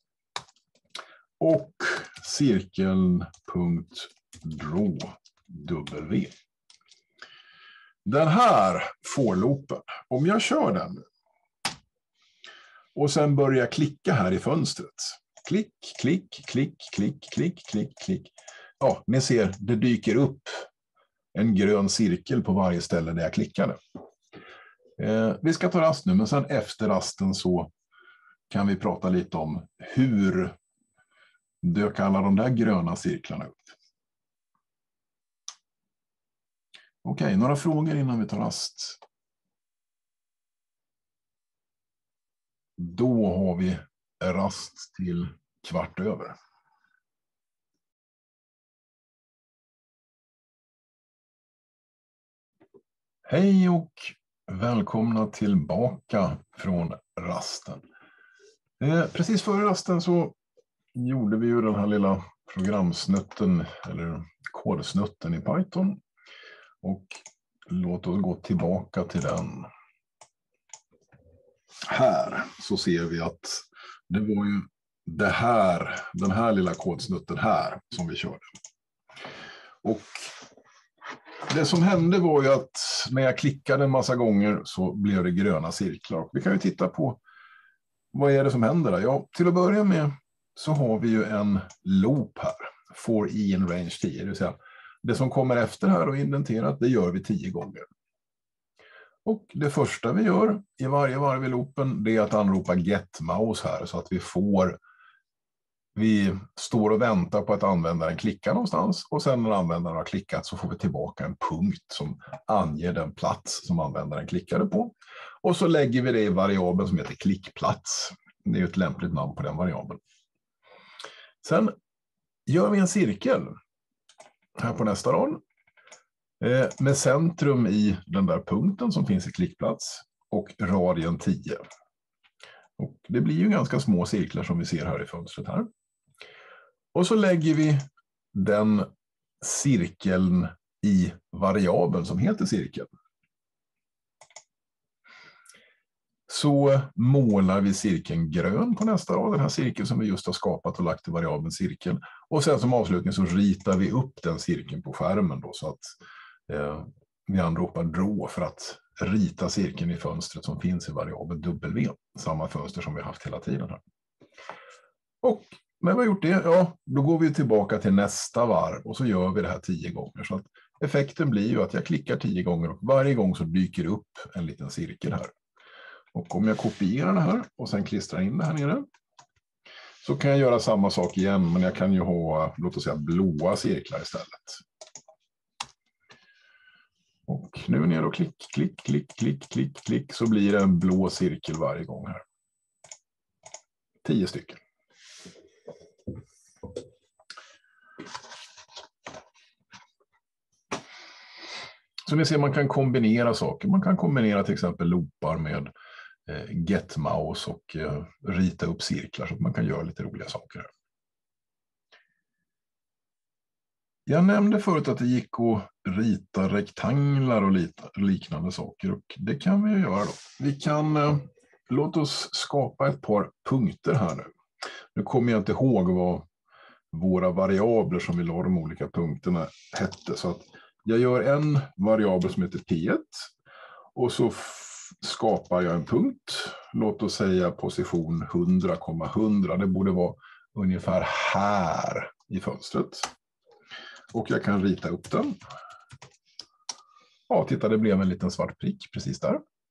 Och cirkeln punkt draw W. Den här for loopen, om jag kör den och sen börjar klicka här i fönstret. Klick, klick, klick, klick, klick, klick, klick. Ja, ni ser, det dyker upp en grön cirkel på varje ställe där jag klickade. Eh, vi ska ta rast nu, men sen efter rasten så kan vi prata lite om hur dök alla de där gröna cirklarna upp. Okej, okay, några frågor innan vi tar rast. Då har vi rast till kvart över. Hej och välkomna tillbaka från rasten. Eh, precis före rasten så gjorde vi ju den här lilla programsnutten eller kodsnutten i Python. Och låt oss gå tillbaka till den. Här så ser vi att det var ju det här, den här lilla kodsnutten här som vi körde. Och det som hände var ju att när jag klickade en massa gånger så blev det gröna cirklar. Vi kan ju titta på vad är det som händer där. Ja, till att börja med så har vi ju en loop här. For i in range tio, det vill säga det som kommer efter här och indenterat, det gör vi tio gånger. Och det första vi gör i varje varv i loopen, det är att anropa getMouse här så att vi får, vi står och väntar på att användaren klickar någonstans och sen när användaren har klickat så får vi tillbaka en punkt som anger den plats som användaren klickade på. Och så lägger vi det i variabeln som heter klickplats. Det är ett lämpligt namn på den variabeln. Sen gör vi en cirkel här på nästa rad med centrum i den där punkten som finns i klickplats och radien tio. Och det blir ju ganska små cirklar som vi ser här i fönstret här. Och så lägger vi den cirkeln i variabeln som heter cirkel. Så målar vi cirkeln grön på nästa rad, den här cirkeln som vi just har skapat och lagt i variabeln cirkel. Och sen som avslutning så ritar vi upp den cirkeln på skärmen då så att eh, vi anropar draw för att rita cirkeln i fönstret som finns i variabeln W, samma fönster som vi har haft hela tiden här. Och när vi har gjort det, ja, då går vi tillbaka till nästa varv och så gör vi det här tio gånger. Så att effekten blir ju att jag klickar tio gånger och varje gång så dyker upp en liten cirkel här. Och om jag kopierar det här och sen klistrar in det här nere så kan jag göra samma sak igen, men jag kan ju ha, låt oss säga, blåa cirklar istället. Och nu ner och klick, klick, klick, klick, klick, klick så blir det en blå cirkel varje gång här. Tio stycken. Så ni ser, man kan kombinera saker. Man kan kombinera till exempel loopar med eh, getMouse och eh, rita upp cirklar så att man kan göra lite roliga saker här. Jag nämnde förut att det gick att rita rektanglar och liknande saker och det kan vi ju göra då. Vi kan, eh, låt oss skapa ett par punkter här nu. Nu kommer jag inte ihåg vad våra variabler som vi la de olika punkterna hette, så att jag gör en variabel som heter P ett och så skapar jag en punkt. Låt oss säga position hundra komma hundra. Det borde vara ungefär här i fönstret. Och jag kan rita upp den. Ja, titta, det blev en liten svart prick precis där.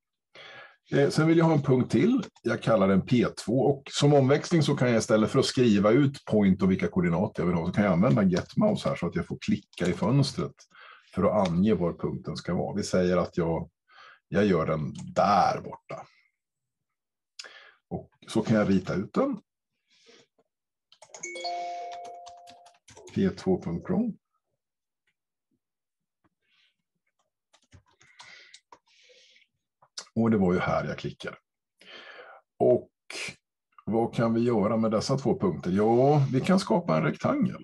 Eh, sen vill jag ha en punkt till. Jag kallar den P två. Och som omväxling så kan jag istället för att skriva ut point och vilka koordinater jag vill ha så kan jag använda GetMouse här så att jag får klicka i fönstret för att ange var punkten ska vara. Vi säger att jag, jag gör den där borta. Och så kan jag rita ut den. P två punkt pro. Och det var ju här jag klickade. Och vad kan vi göra med dessa två punkter? Ja, vi kan skapa en rektangel.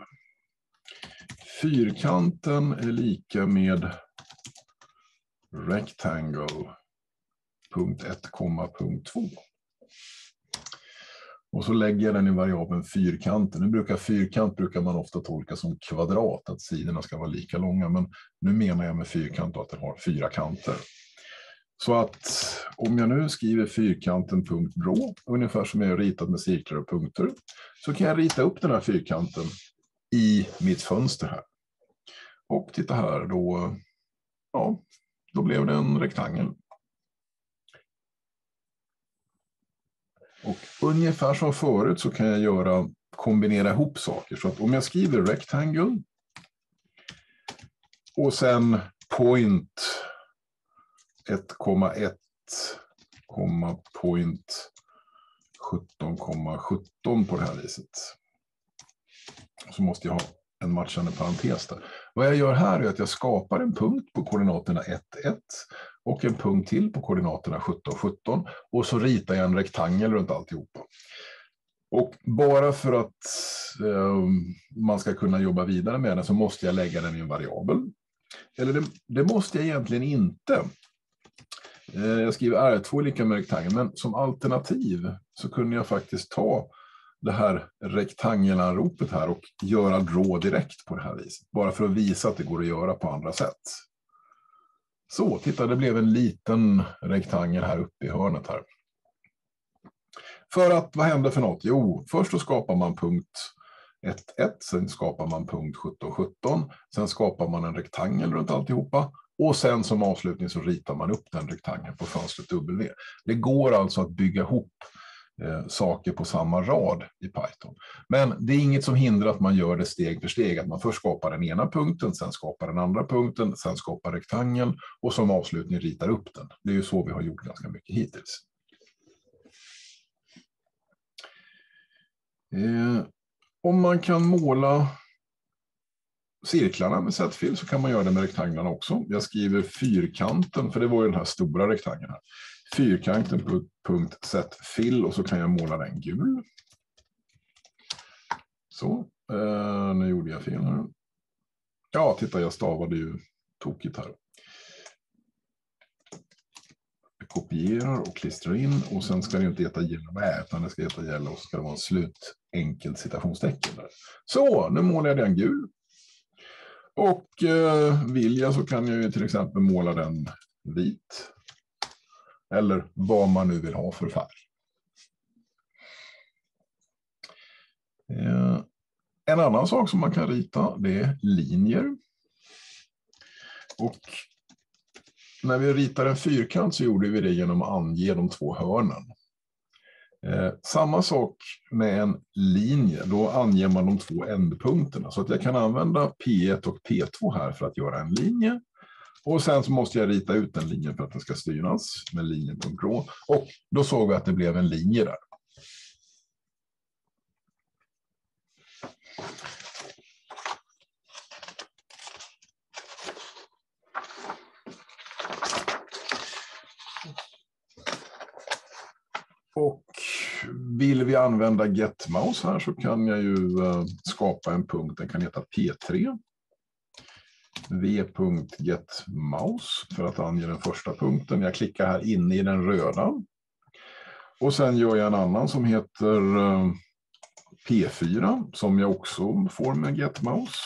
Fyrkanten är lika med rectangle punkt ett, punkt två. Och så lägger jag den i variabeln fyrkanten. Nu brukar fyrkant brukar man ofta tolka som kvadrat, att sidorna ska vara lika långa. Men nu menar jag med fyrkant att den har fyra kanter. Så att om jag nu skriver fyrkanten.draw, ungefär som jag har ritat med cirklar och punkter, så kan jag rita upp den här fyrkanten i mitt fönster här. Och titta här, då, ja, då blev det en rektangel. Och ungefär som förut så kan jag göra, kombinera ihop saker. Så att om jag skriver rectangle och sen point ett komma ett, point sjutton komma sjutton på det här viset. Så måste jag ha en matchande parentes där. Vad jag gör här är att jag skapar en punkt på koordinaterna ett, ett och en punkt till på koordinaterna sjutton, sjutton och så ritar jag en rektangel runt alltihopa. Och bara för att eh, man ska kunna jobba vidare med den så måste jag lägga den i en variabel. Eller det, det måste jag egentligen inte. Jag skriver R två lika med rektangel, men som alternativ så kunde jag faktiskt ta det här rektangelanropet här och göra draw direkt på det här viset. Bara för att visa att det går att göra på andra sätt. Så, titta, det blev en liten rektangel här uppe i hörnet här. För att, vad händer för något? Jo, först så skapar man punkt ett, ett, sen skapar man punkt sjutton, sjutton, sen skapar man en rektangel runt alltihopa. Och sen som avslutning så ritar man upp den rektangeln på fönstret W. Det går alltså att bygga ihop eh, saker på samma rad i Python. Men det är inget som hindrar att man gör det steg för steg. Att man först skapar den ena punkten, sen skapar den andra punkten, sen skapar rektangeln och som avslutning ritar upp den. Det är ju så vi har gjort ganska mycket hittills. Eh, om man kan måla cirklarna med setfill så kan man göra det med rektanglarna också. Jag skriver fyrkanten, för det var ju den här stora rektangeln här. Fyrkanten.setfill och så kan jag måla den gul. Så, eh, nu gjorde jag fel här. Ja, titta, jag stavade ju tokigt här. Jag kopierar och klistrar in och sen ska det inte heta gälla med, utan det ska heta gälla och så ska det vara en slut enkelt citationstecken där. Så, nu målar jag den gul. Och eh, vill jag så kan jag ju till exempel måla den vit. Eller vad man nu vill ha för färg. Eh, en annan sak som man kan rita, det är linjer. Och när vi ritar en fyrkant så gjorde vi det genom att ange de två hörnen. Eh, samma sak med en linje, då anger man de två ändpunkterna. Så att jag kan använda P ett och P två här för att göra en linje. Och sen så måste jag rita ut den linjen för att den ska styras med linjen.draw. Och då såg vi att det blev en linje där. Och vill vi använda GetMouse här så kan jag ju skapa en punkt, den kan heta P tre. v.getMouse för att ange den första punkten. Jag klickar här inne i den röda. Och sen gör jag en annan som heter P fyra som jag också får med GetMouse.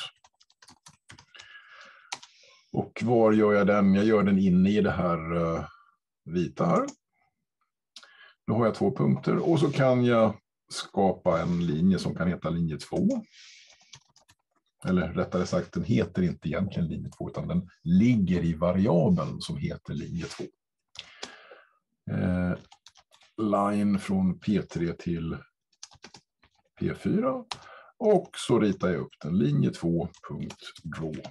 Och var gör jag den? Jag gör den inne i det här vita här. Då har jag två punkter och så kan jag skapa en linje som kan heta linje två. Eller rättare sagt, den heter inte egentligen linje två utan den ligger i variabeln som heter linje två. Eh, line från P tre till P fyra. Och så ritar jag upp den. Linje två punkt draw.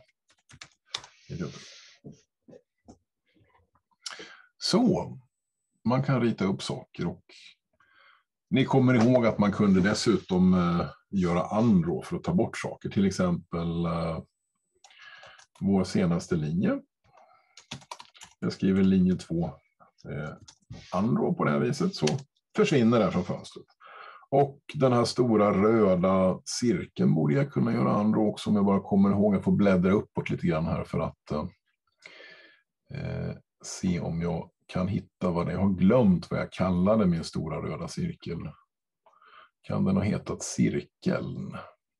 Så. Man kan rita upp saker. Och ni kommer ihåg att man kunde dessutom eh, göra undraw för att ta bort saker. Till exempel eh, vår senaste linje. Jag skriver linje två eh, undraw på det här viset, så försvinner det från fönstret. Och den här stora röda cirkeln borde jag kunna göra undraw också, om jag bara kommer ihåg. Jag får bläddra uppåt lite grann här för att eh, se om jag kan hitta vad det är. Jag har glömt vad jag kallade min stora röda cirkel. Kan den ha hetat cirkeln?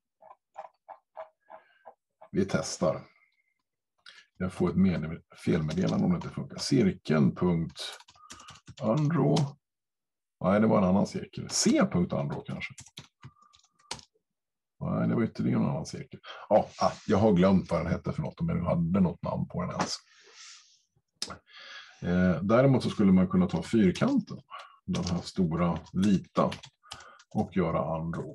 Vi testar. Jag får ett med- felmeddelande om det inte funkar. Cirkeln.undraw. Nej, det var en annan cirkel. C.undraw kanske. Nej, det var ytterligare en annan cirkel. Ja, jag har glömt vad den hette för något, om jag nu hade något namn på den ens. Eh, däremot så skulle man kunna ta fyrkanten, den här stora vita, och göra undraw.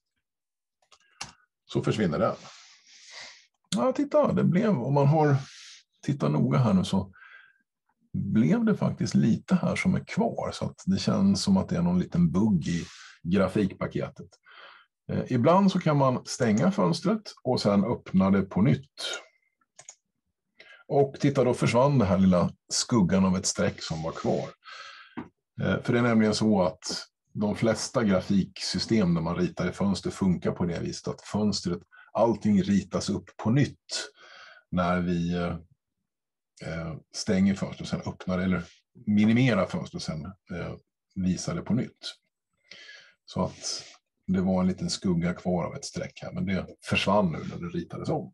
Så försvinner den. Ja, titta, det blev, om man har tittat noga här nu så blev det faktiskt lite här som är kvar, så att det känns som att det är någon liten bugg i grafikpaketet. Eh, ibland så kan man stänga fönstret och sen öppna det på nytt. Och titta, då försvann det här lilla skuggan av ett streck som var kvar. Eh, för det är nämligen så att de flesta grafiksystem där man ritar i fönster funkar på det viset att fönstret, allting ritas upp på nytt när vi eh, stänger fönstret och sen öppnar eller minimerar fönstret och sen eh, visar det på nytt. Så att det var en liten skugga kvar av ett streck här, men det försvann nu när det ritades om.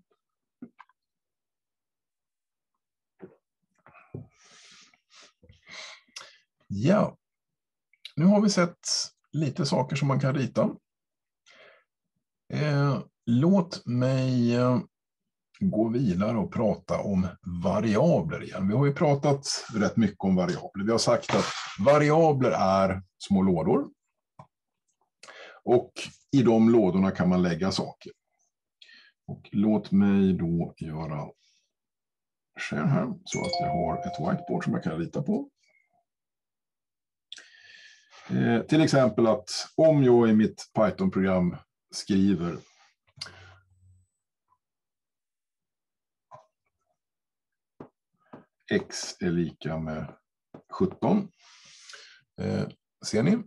Ja, nu har vi sett lite saker som man kan rita. Eh, låt mig eh, gå vidare och prata om variabler igen. Vi har ju pratat rätt mycket om variabler. Vi har sagt att variabler är små lådor. Och i de lådorna kan man lägga saker. Och låt mig då göra share här så att jag har ett whiteboard som jag kan rita på. Eh, till exempel att om jag i mitt Python-program skriver x är lika med sjutton. Eh, ser ni?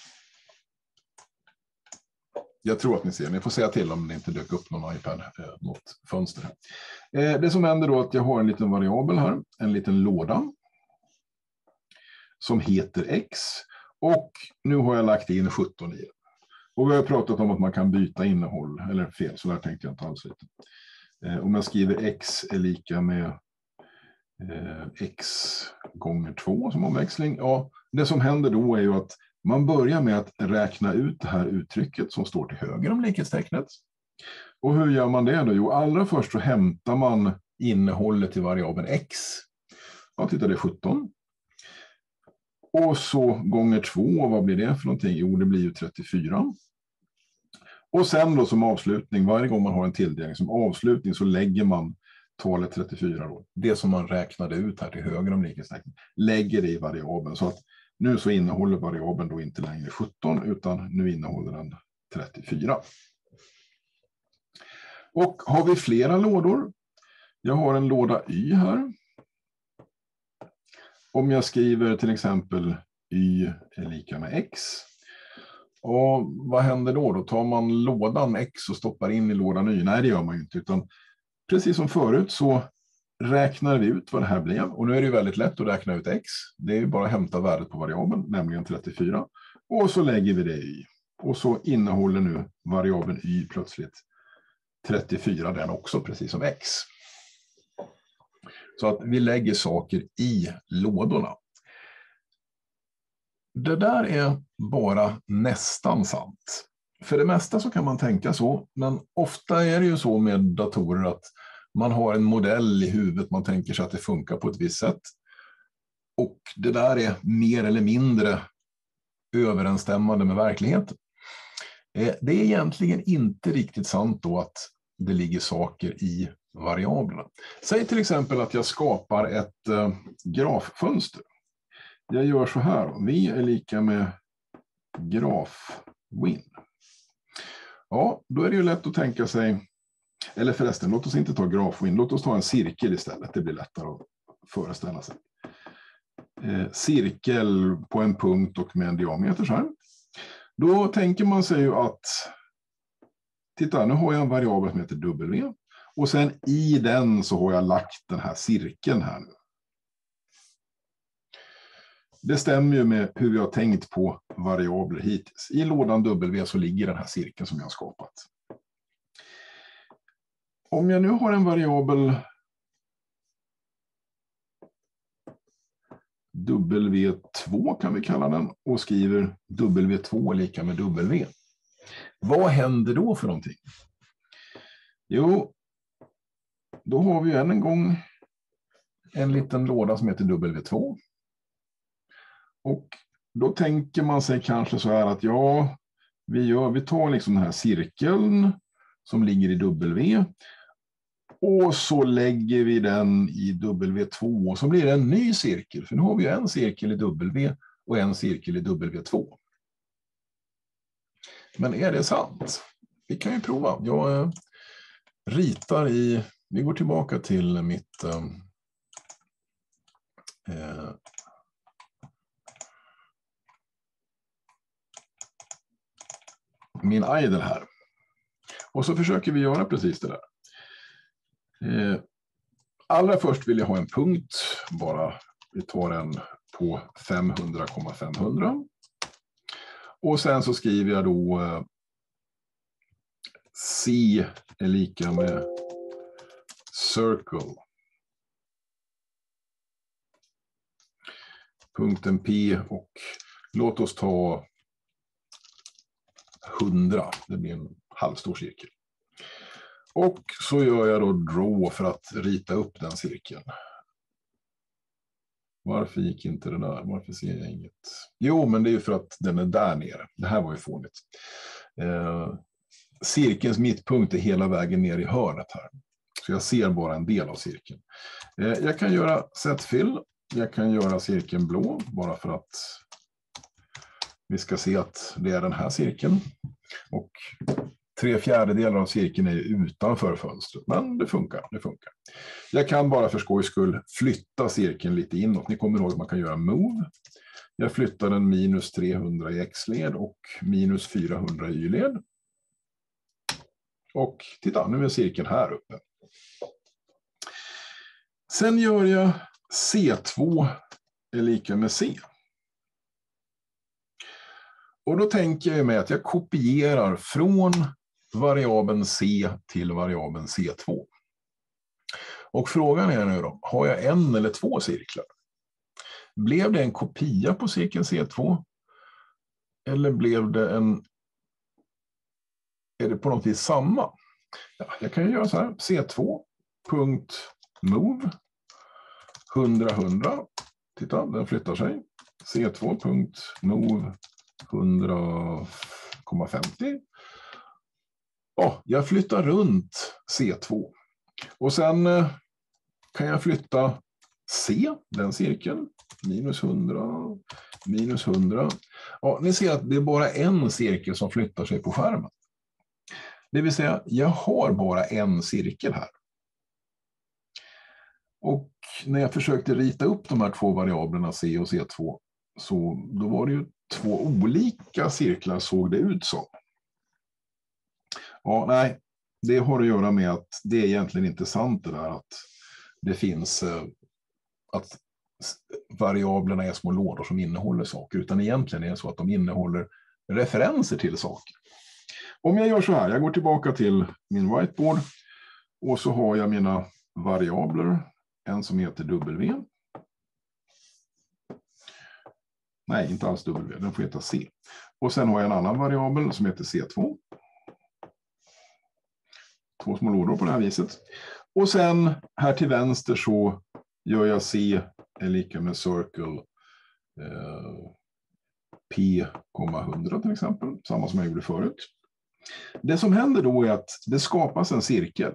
Jag tror att ni ser. Ni får säga till om det inte dök upp någon iPad, eh, något fönster här. Eh, det som händer då är att jag har en liten variabel här, en liten låda som heter x. Och nu har jag lagt in sjutton i det. Och vi har pratat om att man kan byta innehåll, eller fel, så där tänkte jag inte alls lite. Eh, om jag skriver x är lika med eh, x gånger två som omväxling. Ja, det som händer då är ju att man börjar med att räkna ut det här uttrycket som står till höger om likhetstecknet. Och hur gör man det då? Jo, allra först så hämtar man innehållet i variabeln x. Ja, titta, det är sjutton. Och så gånger två, vad blir det för någonting? Jo, det blir ju trettiofyra. Och sen då som avslutning, varje gång man har en tilldelning som avslutning så lägger man talet trettiofyra då. Det som man räknade ut här till höger om likhetstecknet, lägger det i variabeln. Så att nu så innehåller variabeln då inte längre sjutton utan nu innehåller den trettiofyra. Och har vi flera lådor? Jag har en låda y här. Om jag skriver till exempel y är lika med x. Och vad händer då? Då tar man lådan x och stoppar in i lådan y. Nej, det gör man inte. Utan precis som förut så räknar vi ut vad det här blev. Och nu är det ju väldigt lätt att räkna ut x. Det är ju bara att hämta värdet på variabeln, nämligen trettiofyra. Och så lägger vi det i y. Och så innehåller nu variabeln y plötsligt trettiofyra den också, precis som x. Så att vi lägger saker i lådorna. Det där är bara nästan sant. För det mesta så kan man tänka så, men ofta är det ju så med datorer att man har en modell i huvudet, man tänker sig att det funkar på ett visst sätt. och det där är mer eller mindre överensstämmande med verkligheten. Det är egentligen inte riktigt sant då att det ligger saker i variablerna. Säg till exempel att jag skapar ett eh, graffönster. Jag gör så här. V är lika med graf-win. Ja, då är det ju lätt att tänka sig, eller förresten, låt oss inte ta graf-win. Låt oss ta en cirkel istället. Det blir lättare att föreställa sig. Eh, cirkel på en punkt och med en diameter så här. Då tänker man sig ju att, titta, nu har jag en variabel som heter W. Och sen i den så har jag lagt den här cirkeln här nu. Det stämmer ju med hur vi har tänkt på variabler hittills. I lådan W så ligger den här cirkeln som jag har skapat. Om jag nu har en variabel W två kan vi kalla den och skriver W två lika med W. Vad händer då för någonting? Jo, då har vi än en gång en liten låda som heter W två. Och då tänker man sig kanske så här att ja, vi, gör, vi tar liksom den här cirkeln som ligger i W. Och så lägger vi den i W två och så blir det en ny cirkel. För nu har vi en cirkel i W och en cirkel i W två. Men är det sant? Vi kan ju prova. Jag eh, ritar i, vi går tillbaka till mitt eh, min idle här. Och så försöker vi göra precis det där. Eh, allra först vill jag ha en punkt, bara vi tar den på femhundra komma femhundra. Och sen så skriver jag då eh, C är lika med circle. Punkten P och låt oss ta hundra, det blir en halvstor cirkel. Och så gör jag då draw för att rita upp den cirkeln. Varför gick inte det där? Varför ser jag inget? Jo, men det är ju för att den är där nere. Det här var ju fånigt. Eh, cirkelns mittpunkt är hela vägen ner i hörnet här. Så jag ser bara en del av cirkeln. Eh, jag kan göra set fill. Jag kan göra cirkeln blå bara för att vi ska se att det är den här cirkeln. Och tre fjärdedelar av cirkeln är utanför fönstret. Men det funkar, det funkar. Jag kan bara för skojs skull flytta cirkeln lite inåt. Ni kommer ihåg att man kan göra move. Jag flyttar den minus trehundra i x-led och minus fyrahundra i y-led. Och titta, nu är cirkeln här uppe. Sen gör jag C två är lika med C. Och då tänker jag mig att jag kopierar från variabeln C till variabeln C två. Och frågan är nu då, har jag en eller två cirklar? Blev det en kopia på cirkeln C två? Eller blev det en... Är det på något vis samma? Ja, jag kan ju göra så här, C två punkt move hundra hundra. Titta, den flyttar sig. C två punkt move hundra komma femtio. Ja, jag flyttar runt C två. Och sen eh, kan jag flytta C, den cirkeln. Minus hundra, minus hundra. Ja, ni ser att det är bara en cirkel som flyttar sig på skärmen. Det vill säga, jag har bara en cirkel här. Och när jag försökte rita upp de här två variablerna C och C två så då var det ju två olika cirklar såg det ut som. Ja, nej, det har att göra med att det är egentligen inte sant det där att det finns att variablerna är små lådor som innehåller saker, utan egentligen är det så att de innehåller referenser till saker. Om jag gör så här, jag går tillbaka till min whiteboard och så har jag mina variabler, en som heter W. Nej, inte alls W, den får heta C. Och sen har jag en annan variabel som heter C två. Två små lådor på det här viset. Och sen här till vänster så gör jag C är lika med circle eh, p, hundra till exempel. Samma som jag gjorde förut. Det som händer då är att det skapas en cirkel.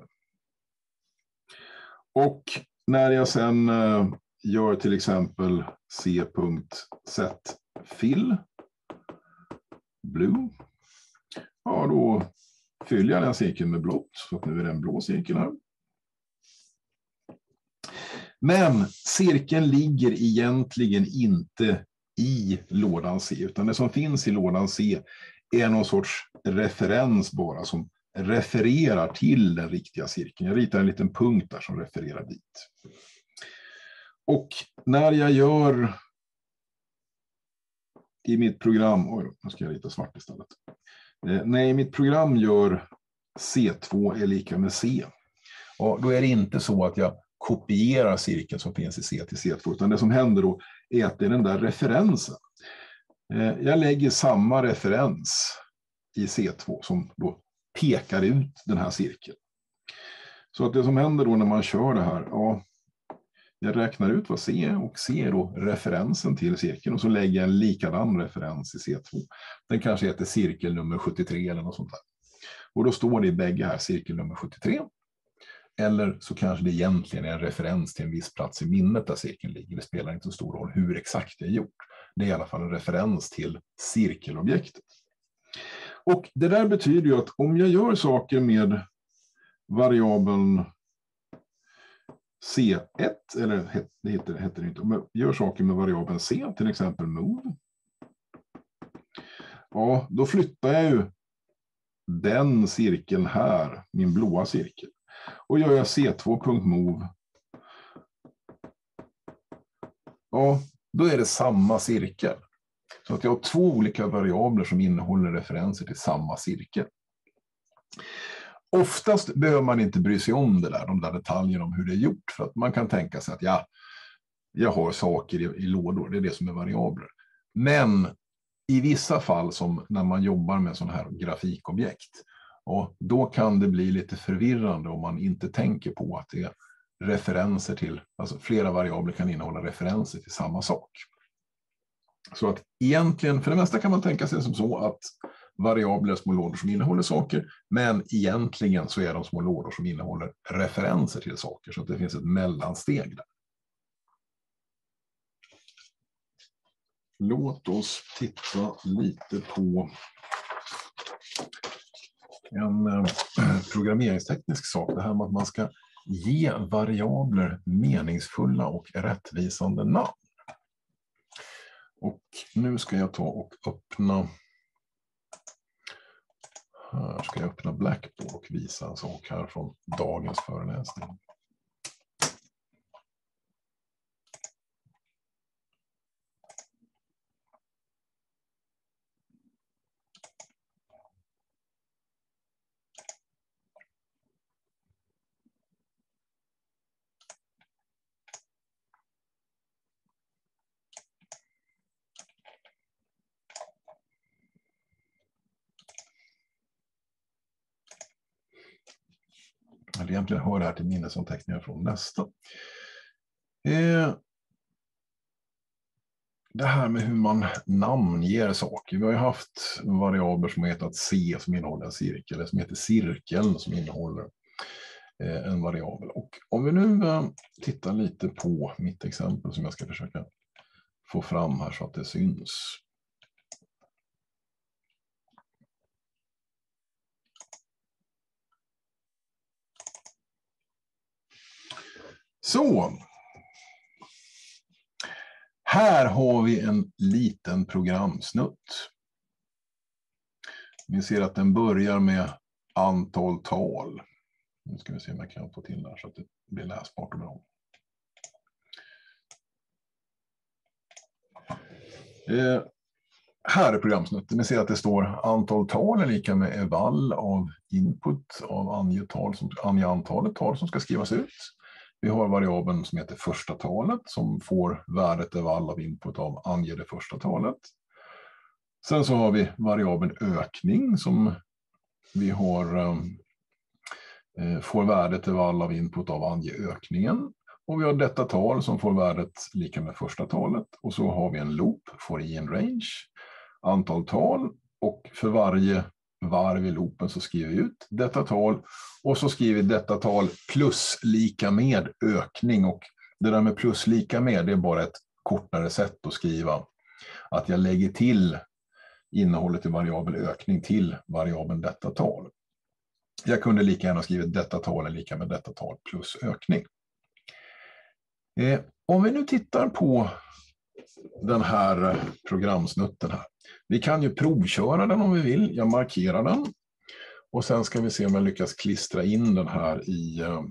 Och när jag sen eh, gör till exempel c.set fill blue. Ja, då fyller jag den cirkeln med blått. Så att nu är det en blå cirkel här. Men cirkeln ligger egentligen inte i lådan C. Utan det som finns i lådan C är någon sorts referens bara som refererar till den riktiga cirkeln. Jag ritar en liten punkt där som refererar dit. Och när jag gör i mitt program, oj, nu ska jag rita svart istället. Eh, när jag i mitt program gör C två är lika med C. Och då är det inte så att jag kopierar cirkeln som finns i C till C två, utan det som händer då är att det är den där referensen. Eh, jag lägger samma referens i C två som då pekar ut den här cirkeln. Så att det som händer då när man kör det här, ja, jag räknar ut vad C är och C är då referensen till cirkeln och så lägger jag en likadan referens i C två. Den kanske heter cirkel nummer sjuttiotre eller något sånt där. Och då står det i bägge här cirkel nummer sjuttiotre. Eller så kanske det egentligen är en referens till en viss plats i minnet där cirkeln ligger. Det spelar inte så stor roll hur exakt det är gjort. Det är i alla fall en referens till cirkelobjektet. Och det där betyder ju att om jag gör saker med variabeln C ett, eller det heter, heter det inte, om jag gör saker med variabeln C, till exempel move, ja, då flyttar jag ju den cirkeln här, min blåa cirkel. Och gör jag C två.move, ja, då är det samma cirkel. Så att jag har två olika variabler som innehåller referenser till samma cirkel. Oftast behöver man inte bry sig om det där, de där detaljerna om hur det är gjort. För att man kan tänka sig att ja, jag har saker i, i lådor, det är det som är variabler. Men i vissa fall som när man jobbar med sådana här grafikobjekt, och då kan det bli lite förvirrande om man inte tänker på att det är referenser till, alltså flera variabler kan innehålla referenser till samma sak. Så att egentligen, för det mesta kan man tänka sig som så att variabler är små lådor som innehåller saker, men egentligen så är de små lådor som innehåller referenser till saker, så att det finns ett mellansteg där. Låt oss titta lite på en eh, programmeringsteknisk sak, det här med att man ska ge variabler meningsfulla och rättvisande namn. Och nu ska jag ta och öppna, här ska jag öppna Blackboard och visa en sak här från dagens föreläsning. Eller egentligen hör det här till minnesanteckningar från nästa. Eh, det här med hur man namnger saker. Vi har ju haft variabler som har hetat C som innehåller en cirkel, eller som heter cirkeln som innehåller eh, en variabel. Och om vi nu eh, tittar lite på mitt exempel som jag ska försöka få fram här så att det syns. Så, här har vi en liten programsnutt. Ni ser att den börjar med antal tal. Nu ska vi se om jag kan få till det här så att det blir läsbart och bra. Eh, här är programsnutten. Ni ser att det står antal tal är lika med eval av input av ange, tal som, ange antalet tal som ska skrivas ut. Vi har variabeln som heter första talet som får värdet eval av input av ange det första talet. Sen så har vi variabeln ökning som vi har eh, får värdet eval av input av ange ökningen. Och vi har detta tal som får värdet lika med första talet. Och så har vi en loop, for i en range, antal tal. Och för varje varv i loopen så skriver vi ut detta tal. Och så skriver vi detta tal plus lika med ökning. Och det där med plus lika med, det är bara ett kortare sätt att skriva. Att jag lägger till innehållet i variabel ökning till variabeln detta tal. Jag kunde lika gärna skriva detta tal är lika med detta tal plus ökning. Eh, om vi nu tittar på den här programsnutten här. Vi kan ju provköra den om vi vill. Jag markerar den. Och sen ska vi se om jag lyckas klistra in den här i eh,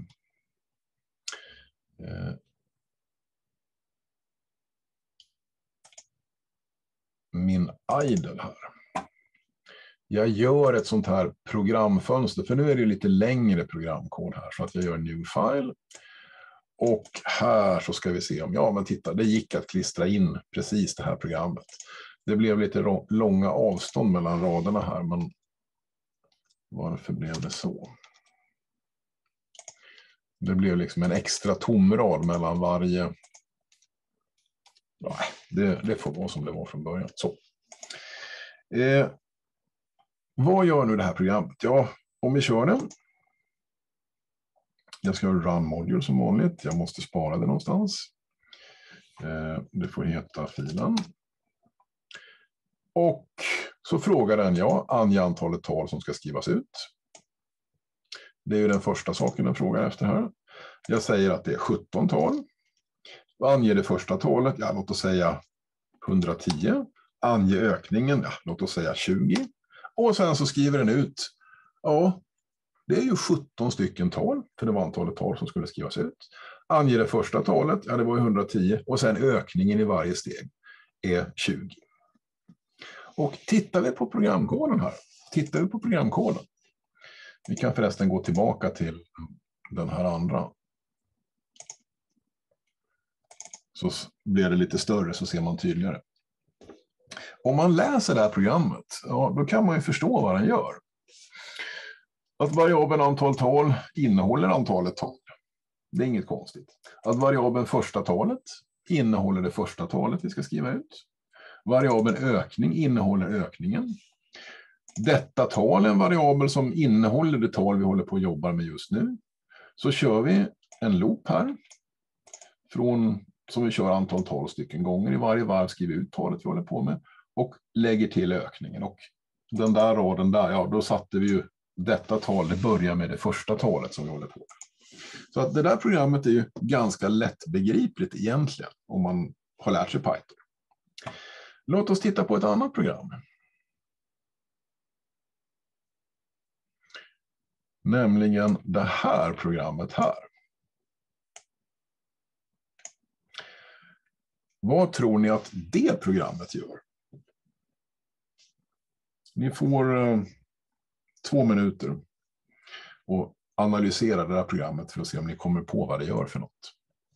min idle här. Jag gör ett sånt här programfönster, för nu är det lite längre programkod här, så att jag gör new file. Och här så ska vi se om, ja men titta, det gick att klistra in precis det här programmet. Det blev lite långa avstånd mellan raderna här, men varför blev det så? Det blev liksom en extra tomrad mellan varje. Ja, det, det får vara som det var från början. Så. Eh, vad gör nu det här programmet? Ja, om vi kör den. Jag ska göra run module som vanligt. Jag måste spara det någonstans. Eh, det får heta filen. Och så frågar den jag, ange antalet tal som ska skrivas ut. Det är ju den första saken den frågar efter här. Jag säger att det är sjutton tal. Ange det första talet, ja, låt oss säga hundratio. Ange ökningen, ja, låt oss säga tjugo. Och sen så skriver den ut, ja, det är ju sjutton stycken tal, för det var antalet tal som skulle skrivas ut. Ange det första talet, ja det var ju hundratio. Och sen ökningen i varje steg är tjugo. Och tittar vi på programkoden här, tittar vi på programkoden. Vi kan förresten gå tillbaka till den här andra. Så blir det lite större så ser man tydligare. Om man läser det här programmet, ja, då kan man ju förstå vad den gör. Att variabeln antal tal innehåller antalet tal. Det är inget konstigt. Att variabeln första talet innehåller det första talet vi ska skriva ut. Variabeln ökning innehåller ökningen. Detta tal är en variabel som innehåller det tal vi håller på att jobba med just nu. Så kör vi en loop här. Från, som vi kör antal tal stycken gånger. I varje varv skriver vi ut talet vi håller på med. Och lägger till ökningen. Och den där raden där, ja då satte vi ju detta tal. Det börjar med det första talet som vi håller på med. Så att det där programmet är ju ganska lättbegripligt egentligen. Om man har lärt sig Python. Låt oss titta på ett annat program. Nämligen det här programmet här. Vad tror ni att det programmet gör? Ni får eh, två minuter och analysera det här programmet för att se om ni kommer på vad det gör för något.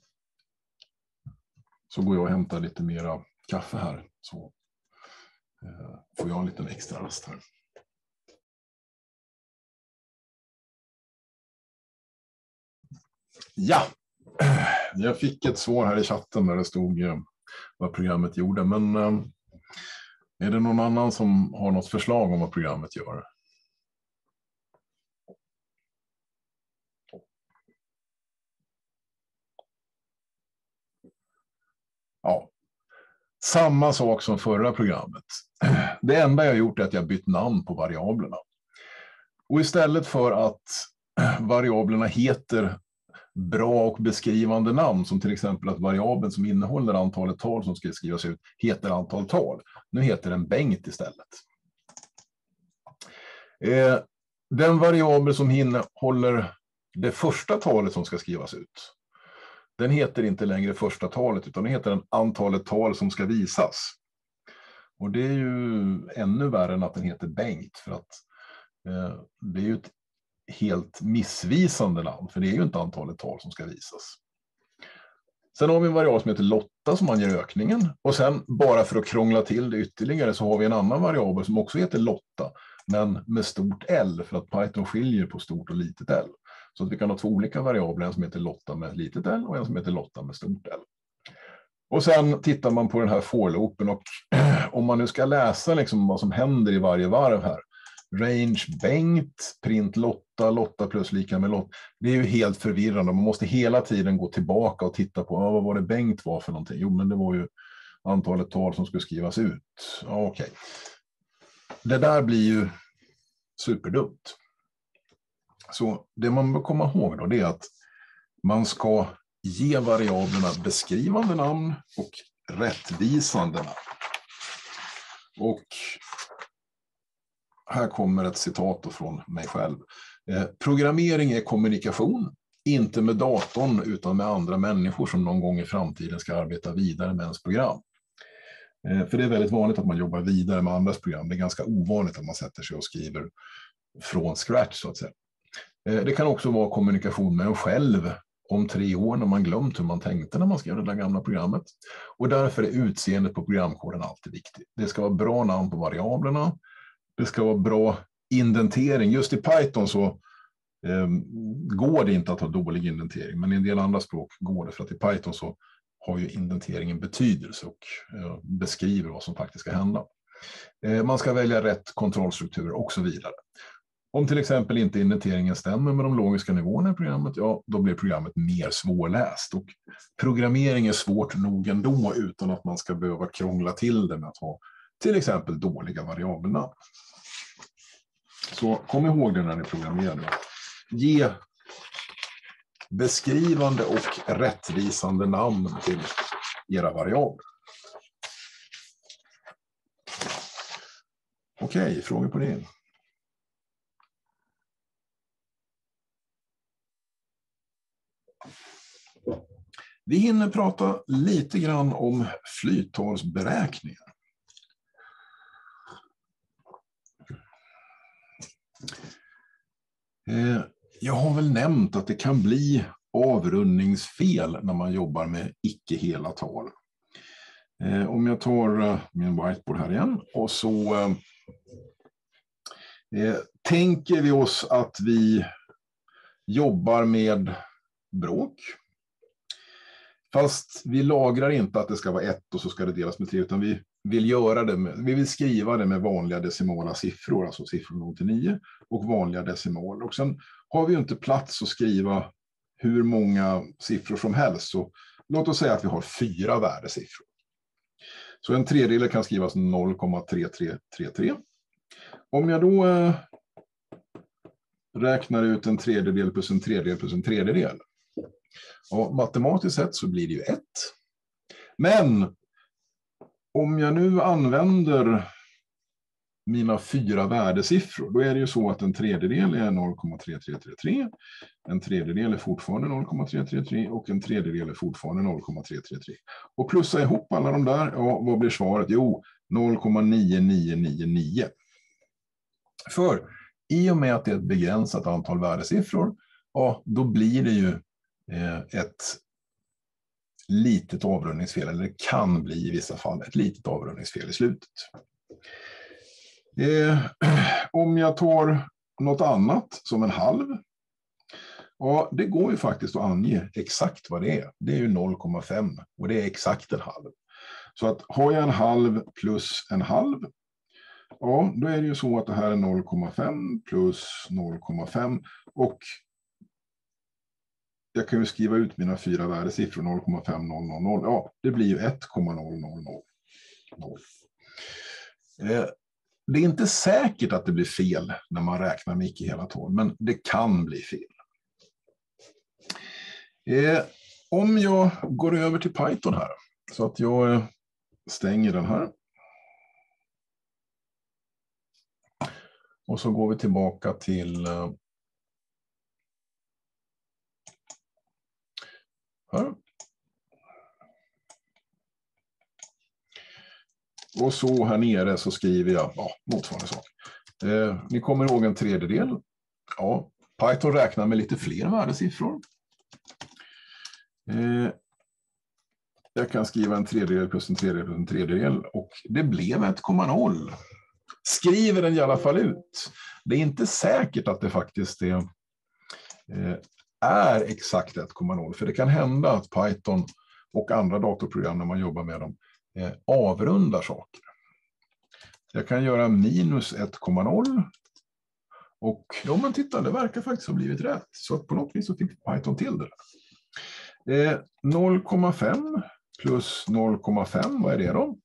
Så går jag och hämtar lite mera kaffe här, så eh, får jag en liten extra rast här. Ja, jag fick ett svar här i chatten där det stod eh, vad programmet gjorde, men eh, är det någon annan som har något förslag om vad programmet gör? Ja, samma sak som förra programmet. Det enda jag gjort är att jag bytt namn på variablerna. Och istället för att variablerna heter bra och beskrivande namn, som till exempel att variabeln som innehåller antalet tal som ska skrivas ut heter antal tal. Nu heter den Bengt istället. Eh, den variabel som innehåller det första talet som ska skrivas ut, den heter inte längre första talet, utan den heter den antalet tal som ska visas. Och det är ju ännu värre än att den heter Bengt, för att eh, det är ju ett helt missvisande namn, för det är ju inte antalet tal som ska visas. Sen har vi en variabel som heter Lotta som anger ökningen, och sen bara för att krångla till det ytterligare så har vi en annan variabel som också heter Lotta, men med stort L, för att Python skiljer på stort och litet L. Så att vi kan ha två olika variabler, en som heter Lotta med litet L och en som heter Lotta med stort L. Och sen tittar man på den här for-loopen, och om man nu ska läsa liksom vad som händer i varje varv här. Range Bengt, print Lotta, Lotta plus lika med Lotta. Det är ju helt förvirrande. Man måste hela tiden gå tillbaka och titta på ja, vad var det Bengt var för någonting. Jo, men det var ju antalet tal som skulle skrivas ut. Ja, okej. Det där blir ju superdumt. Så det man bör komma ihåg då, det är att man ska ge variablerna beskrivande namn och rättvisande namn. Och här kommer ett citat från mig själv. Eh, programmering är kommunikation, inte med datorn utan med andra människor som någon gång i framtiden ska arbeta vidare med ens program. Eh, för det är väldigt vanligt att man jobbar vidare med andras program. Det är ganska ovanligt att man sätter sig och skriver från scratch så att säga. Eh, det kan också vara kommunikation med en själv om tre år när man glömt hur man tänkte när man skrev det där gamla programmet. Och därför är utseendet på programkoden alltid viktigt. Det ska vara bra namn på variablerna. Det ska vara bra indentering. Just i Python så eh, går det inte att ha dålig indentering. Men i en del andra språk går det. För att i Python så har ju indenteringen betydelse och eh, beskriver vad som faktiskt ska hända. Eh, man ska välja rätt kontrollstrukturer och så vidare. Om till exempel inte indenteringen stämmer med de logiska nivåerna i programmet, ja, då blir programmet mer svårläst. Och programmering är svårt nog ändå utan att man ska behöva krångla till det med att ha till exempel dåliga variabelnamn. Så kom ihåg det när ni programmerar. Ge beskrivande och rättvisande namn till era variabler. Okej, frågor på det? Vi hinner prata lite grann om flyttalsberäkningar. Jag har väl nämnt att det kan bli avrundningsfel när man jobbar med icke hela tal. Om jag tar min whiteboard här igen och så eh, tänker vi oss att vi jobbar med bråk. Fast vi lagrar inte att det ska vara ett och så ska det delas med tre, utan vi vill göra det med, vi vill skriva det med vanliga decimala siffror, alltså siffror noll till nio och vanliga decimaler. Och sen har vi ju inte plats att skriva hur många siffror som helst, så låt oss säga att vi har fyra värdesiffror. Så en tredjedel kan skrivas noll komma tre tre tre tre. Om jag då eh, räknar ut en tredjedel plus en tredjedel plus en tredjedel, ja, matematiskt sett så blir det ju ett. Men om jag nu använder mina fyra värdesiffror, då är det ju så att en tredjedel är noll komma tre tre tre tre, en tredjedel är fortfarande noll komma tre tre tre och en tredjedel är fortfarande noll komma tre tre tre. Och plussa ihop alla de där, ja, vad blir svaret? Jo, noll komma nio nio nio nio. För i och med att det är ett begränsat antal värdesiffror, ja, då blir det ju eh, ett litet avrundningsfel, eller det kan bli i vissa fall ett litet avrundningsfel i slutet. Eh, om jag tar något annat som en halv, ja, det går ju faktiskt att ange exakt vad det är. Det är ju noll komma fem och det är exakt en halv. Så att har jag en halv plus en halv, ja, då är det ju så att det här är noll komma fem plus noll komma fem och jag kan ju skriva ut mina fyra värdesiffror noll komma fem noll noll noll. Ja, det blir ju ett komma noll noll noll. Eh, det är inte säkert att det blir fel när man räknar med icke hela tal, men det kan bli fel. Eh, om jag går över till Python här, så att jag stänger den här. Och så går vi tillbaka till eh, här. Och så här nere så skriver jag ja, motsvarande sak. Eh, ni kommer ihåg en tredjedel. Ja, Python räknar med lite fler värdesiffror. Eh, jag kan skriva en tredjedel plus en tredjedel plus en tredjedel och det blev ett komma noll. Skriver den i alla fall ut. Det är inte säkert att det faktiskt är eh, är exakt ett komma noll. För det kan hända att Python och andra datorprogram när man jobbar med dem eh, avrundar saker. Jag kan göra minus ett komma noll. Och ja, men titta, det verkar faktiskt ha blivit rätt. Så att på något vis så fick Python till det. Eh, noll komma fem plus noll komma fem, vad är det då?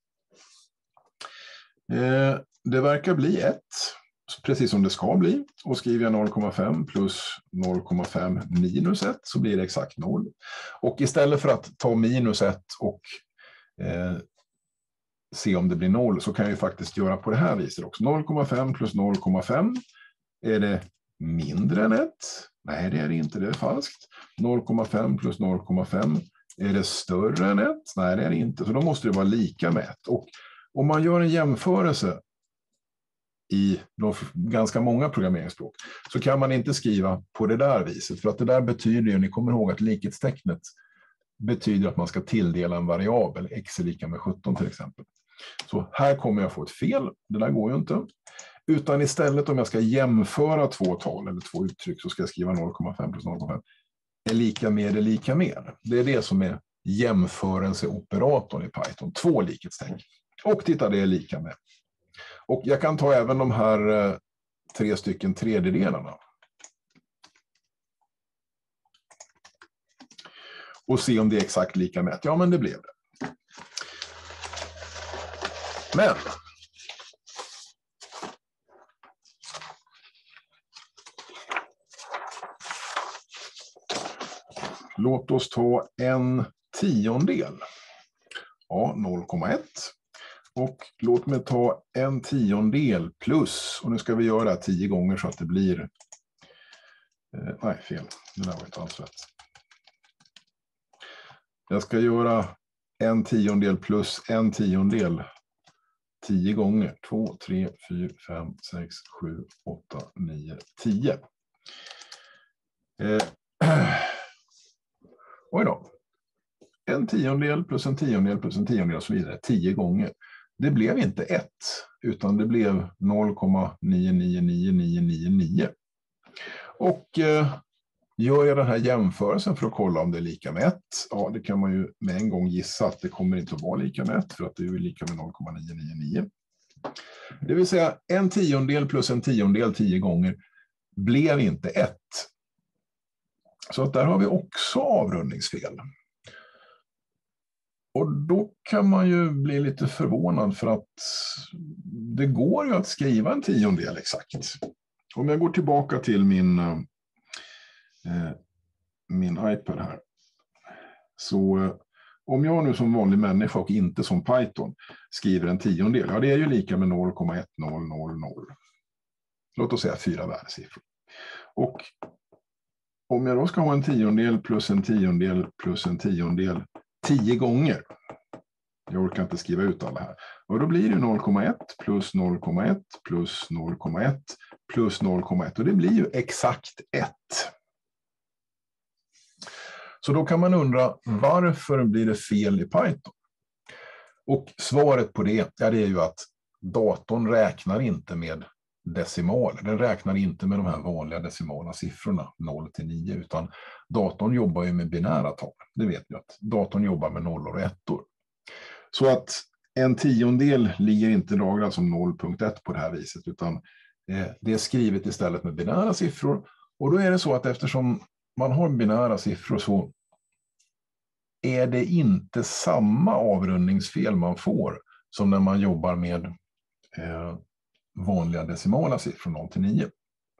Eh, det verkar bli ett, precis som det ska bli. Och skriver jag noll komma fem plus noll komma fem minus ett så blir det exakt noll. Och istället för att ta minus ett och eh, se om det blir noll så kan jag ju faktiskt göra på det här viset också. noll komma fem plus noll komma fem. Är det mindre än ett? Nej, det är det inte, det är falskt. noll komma fem plus noll komma fem. Är det större än ett? Nej, det är det inte. Så då måste det vara lika med ett. Och om man gör en jämförelse i ganska många programmeringsspråk så kan man inte skriva på det där viset. För att det där betyder ju, ni kommer ihåg att likhetstecknet betyder att man ska tilldela en variabel. X är lika med sjutton till exempel. Så här kommer jag få ett fel. Det där går ju inte. Utan istället om jag ska jämföra två tal eller två uttryck så ska jag skriva noll komma fem plus noll komma fem. Är lika med är lika med. Det är det som är jämförelseoperatorn i Python. Två likhetstecken. Och titta, det är lika med. Och jag kan ta även de här eh, tre stycken tredjedelarna. Och se om det är exakt lika med. Ja, men det blev det. Men låt oss ta en tiondel. Ja, noll komma ett. Och låt mig ta en tiondel plus. Och nu ska vi göra det här tio gånger så att det blir... Eh, nej, fel. Det där var inte alls rätt. Jag ska göra en tiondel plus en tiondel tio gånger. två, tre, fyra, fem, sex, sju, åtta, nio, tio. Eh, oj då. En tiondel plus en tiondel plus en tiondel och så vidare. Tio gånger. Det blev inte ett utan det blev noll komma nio nio nio nio nio nio. Och eh, gör jag den här jämförelsen för att kolla om det är lika med ett. Ja, det kan man ju med en gång gissa att det kommer inte att vara lika med ett för att det är ju lika med noll komma nio nio nio. Det vill säga en tiondel plus en tiondel tio gånger blev inte ett. Så att där har vi också avrundningsfel. Och då kan man ju bli lite förvånad för att det går ju att skriva en tiondel exakt. Om jag går tillbaka till min, eh, min iPad här. Så eh, om jag nu som vanlig människa och inte som Python skriver en tiondel. Ja, det är ju lika med noll komma ett noll noll noll. Låt oss säga fyra värdesiffror. Och om jag då ska ha en tiondel plus en tiondel plus en tiondel tio gånger. Jag orkar inte skriva ut alla här. Och då blir det noll komma ett plus noll komma ett plus noll komma ett plus noll komma ett. Och det blir ju exakt ett. Så då kan man undra, varför blir det fel i Python? Och svaret på det, ja, det är ju att datorn räknar inte med decimaler. Den räknar inte med de här vanliga decimala siffrorna noll till nio, utan datorn jobbar ju med binära tal. Det vet vi att datorn jobbar med nollor och ettor. Så att en tiondel ligger inte lagrad som noll punkt ett på det här viset, utan eh, det är skrivet istället med binära siffror. Och då är det så att eftersom man har binära siffror så är det inte samma avrundningsfel man får som när man jobbar med eh, vanliga decimala siffror noll till nio.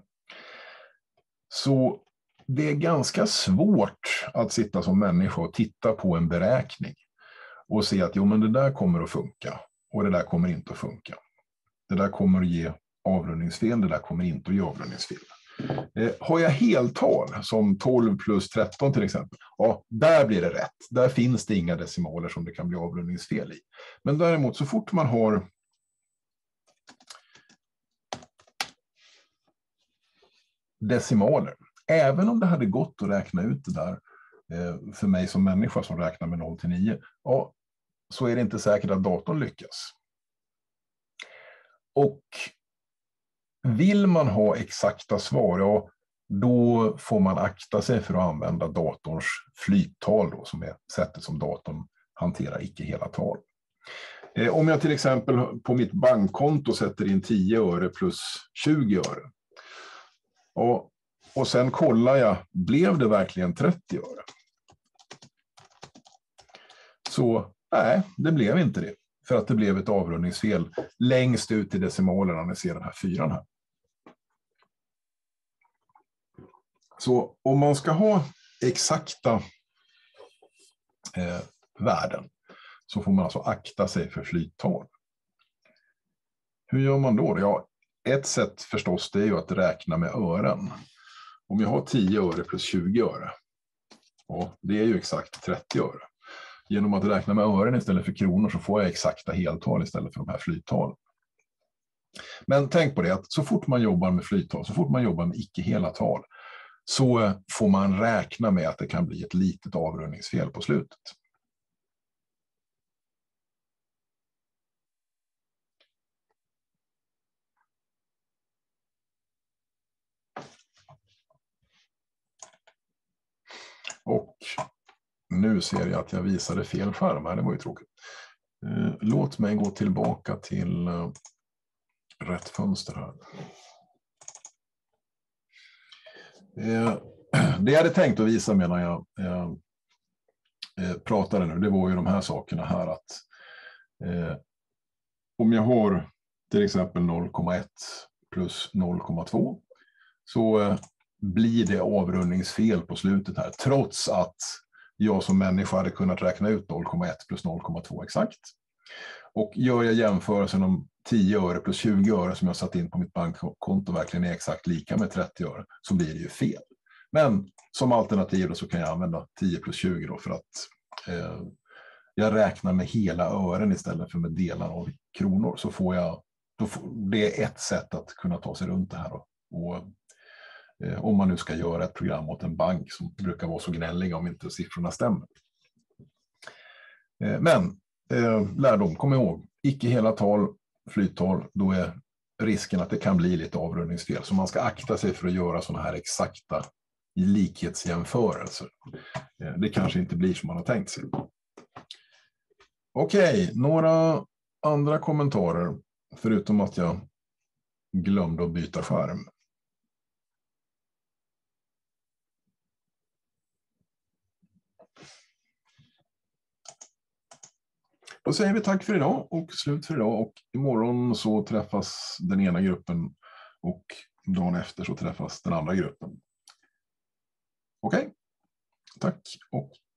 Så det är ganska svårt att sitta som människa och titta på en beräkning och se att jo, men det där kommer att funka och det där kommer inte att funka. Det där kommer att ge avrundningsfel, det där kommer inte att ge avrundningsfel. Eh, har jag heltal som tolv plus tretton till exempel, ja, där blir det rätt. Där finns det inga decimaler som det kan bli avrundningsfel i. Men däremot så fort man har decimaler, även om det hade gått att räkna ut det där eh, för mig som människa som räknar med noll till nio, ja, så är det inte säkert att datorn lyckas. Och vill man ha exakta svar, ja, då får man akta sig för att använda datorns flyttal då, som är sättet som datorn hanterar icke hela tal. Eh, om jag till exempel på mitt bankkonto sätter in tio öre plus tjugo öre. Och, och sen kollar jag, blev det verkligen trettio öre? Så nej, det blev inte det. För att det blev ett avrundningsfel längst ut i decimalerna när ni ser den här fyran här. Så om man ska ha exakta eh, värden så får man alltså akta sig för flyttal. Hur gör man då? Ja, ett sätt förstås det är ju att räkna med ören. Om jag har tio öre plus tjugo öre, ja, det är ju exakt trettio öre. Genom att räkna med ören istället för kronor så får jag exakta heltal istället för de här flyttalen. Men tänk på det att så fort man jobbar med flyttal, så fort man jobbar med icke hela tal, så får man räkna med att det kan bli ett litet avrundningsfel på slutet. Och nu ser jag att jag visade fel skärm här, det var ju tråkigt. Låt mig gå tillbaka till rätt fönster här. Det jag hade tänkt att visa medan jag pratade nu, det var ju de här sakerna här att om jag har till exempel noll komma ett plus noll komma två så blir det avrundningsfel på slutet här, trots att jag som människa hade kunnat räkna ut noll komma ett plus noll komma två exakt. Och gör jag jämförelsen om tio öre plus tjugo öre som jag satt in på mitt bankkonto verkligen är exakt lika med trettio öre, så blir det ju fel. Men som alternativ då så kan jag använda tio plus tjugo då för att eh, jag räknar med hela ören istället för med delar av kronor. Så får jag, då får, det är ett sätt att kunna ta sig runt det här då. Och eh, om man nu ska göra ett program åt en bank som brukar vara så gnälliga om inte siffrorna stämmer. Eh, men eh, lärdom, kom ihåg, icke hela tal, flyttal, då är risken att det kan bli lite avrundningsfel. Så man ska akta sig för att göra sådana här exakta likhetsjämförelser. Eh, det kanske inte blir som man har tänkt sig. Okej, några andra kommentarer förutom att jag glömde att byta skärm. Då säger vi tack för idag och slut för idag, och imorgon så träffas den ena gruppen och dagen efter så träffas den andra gruppen. Okej, tack och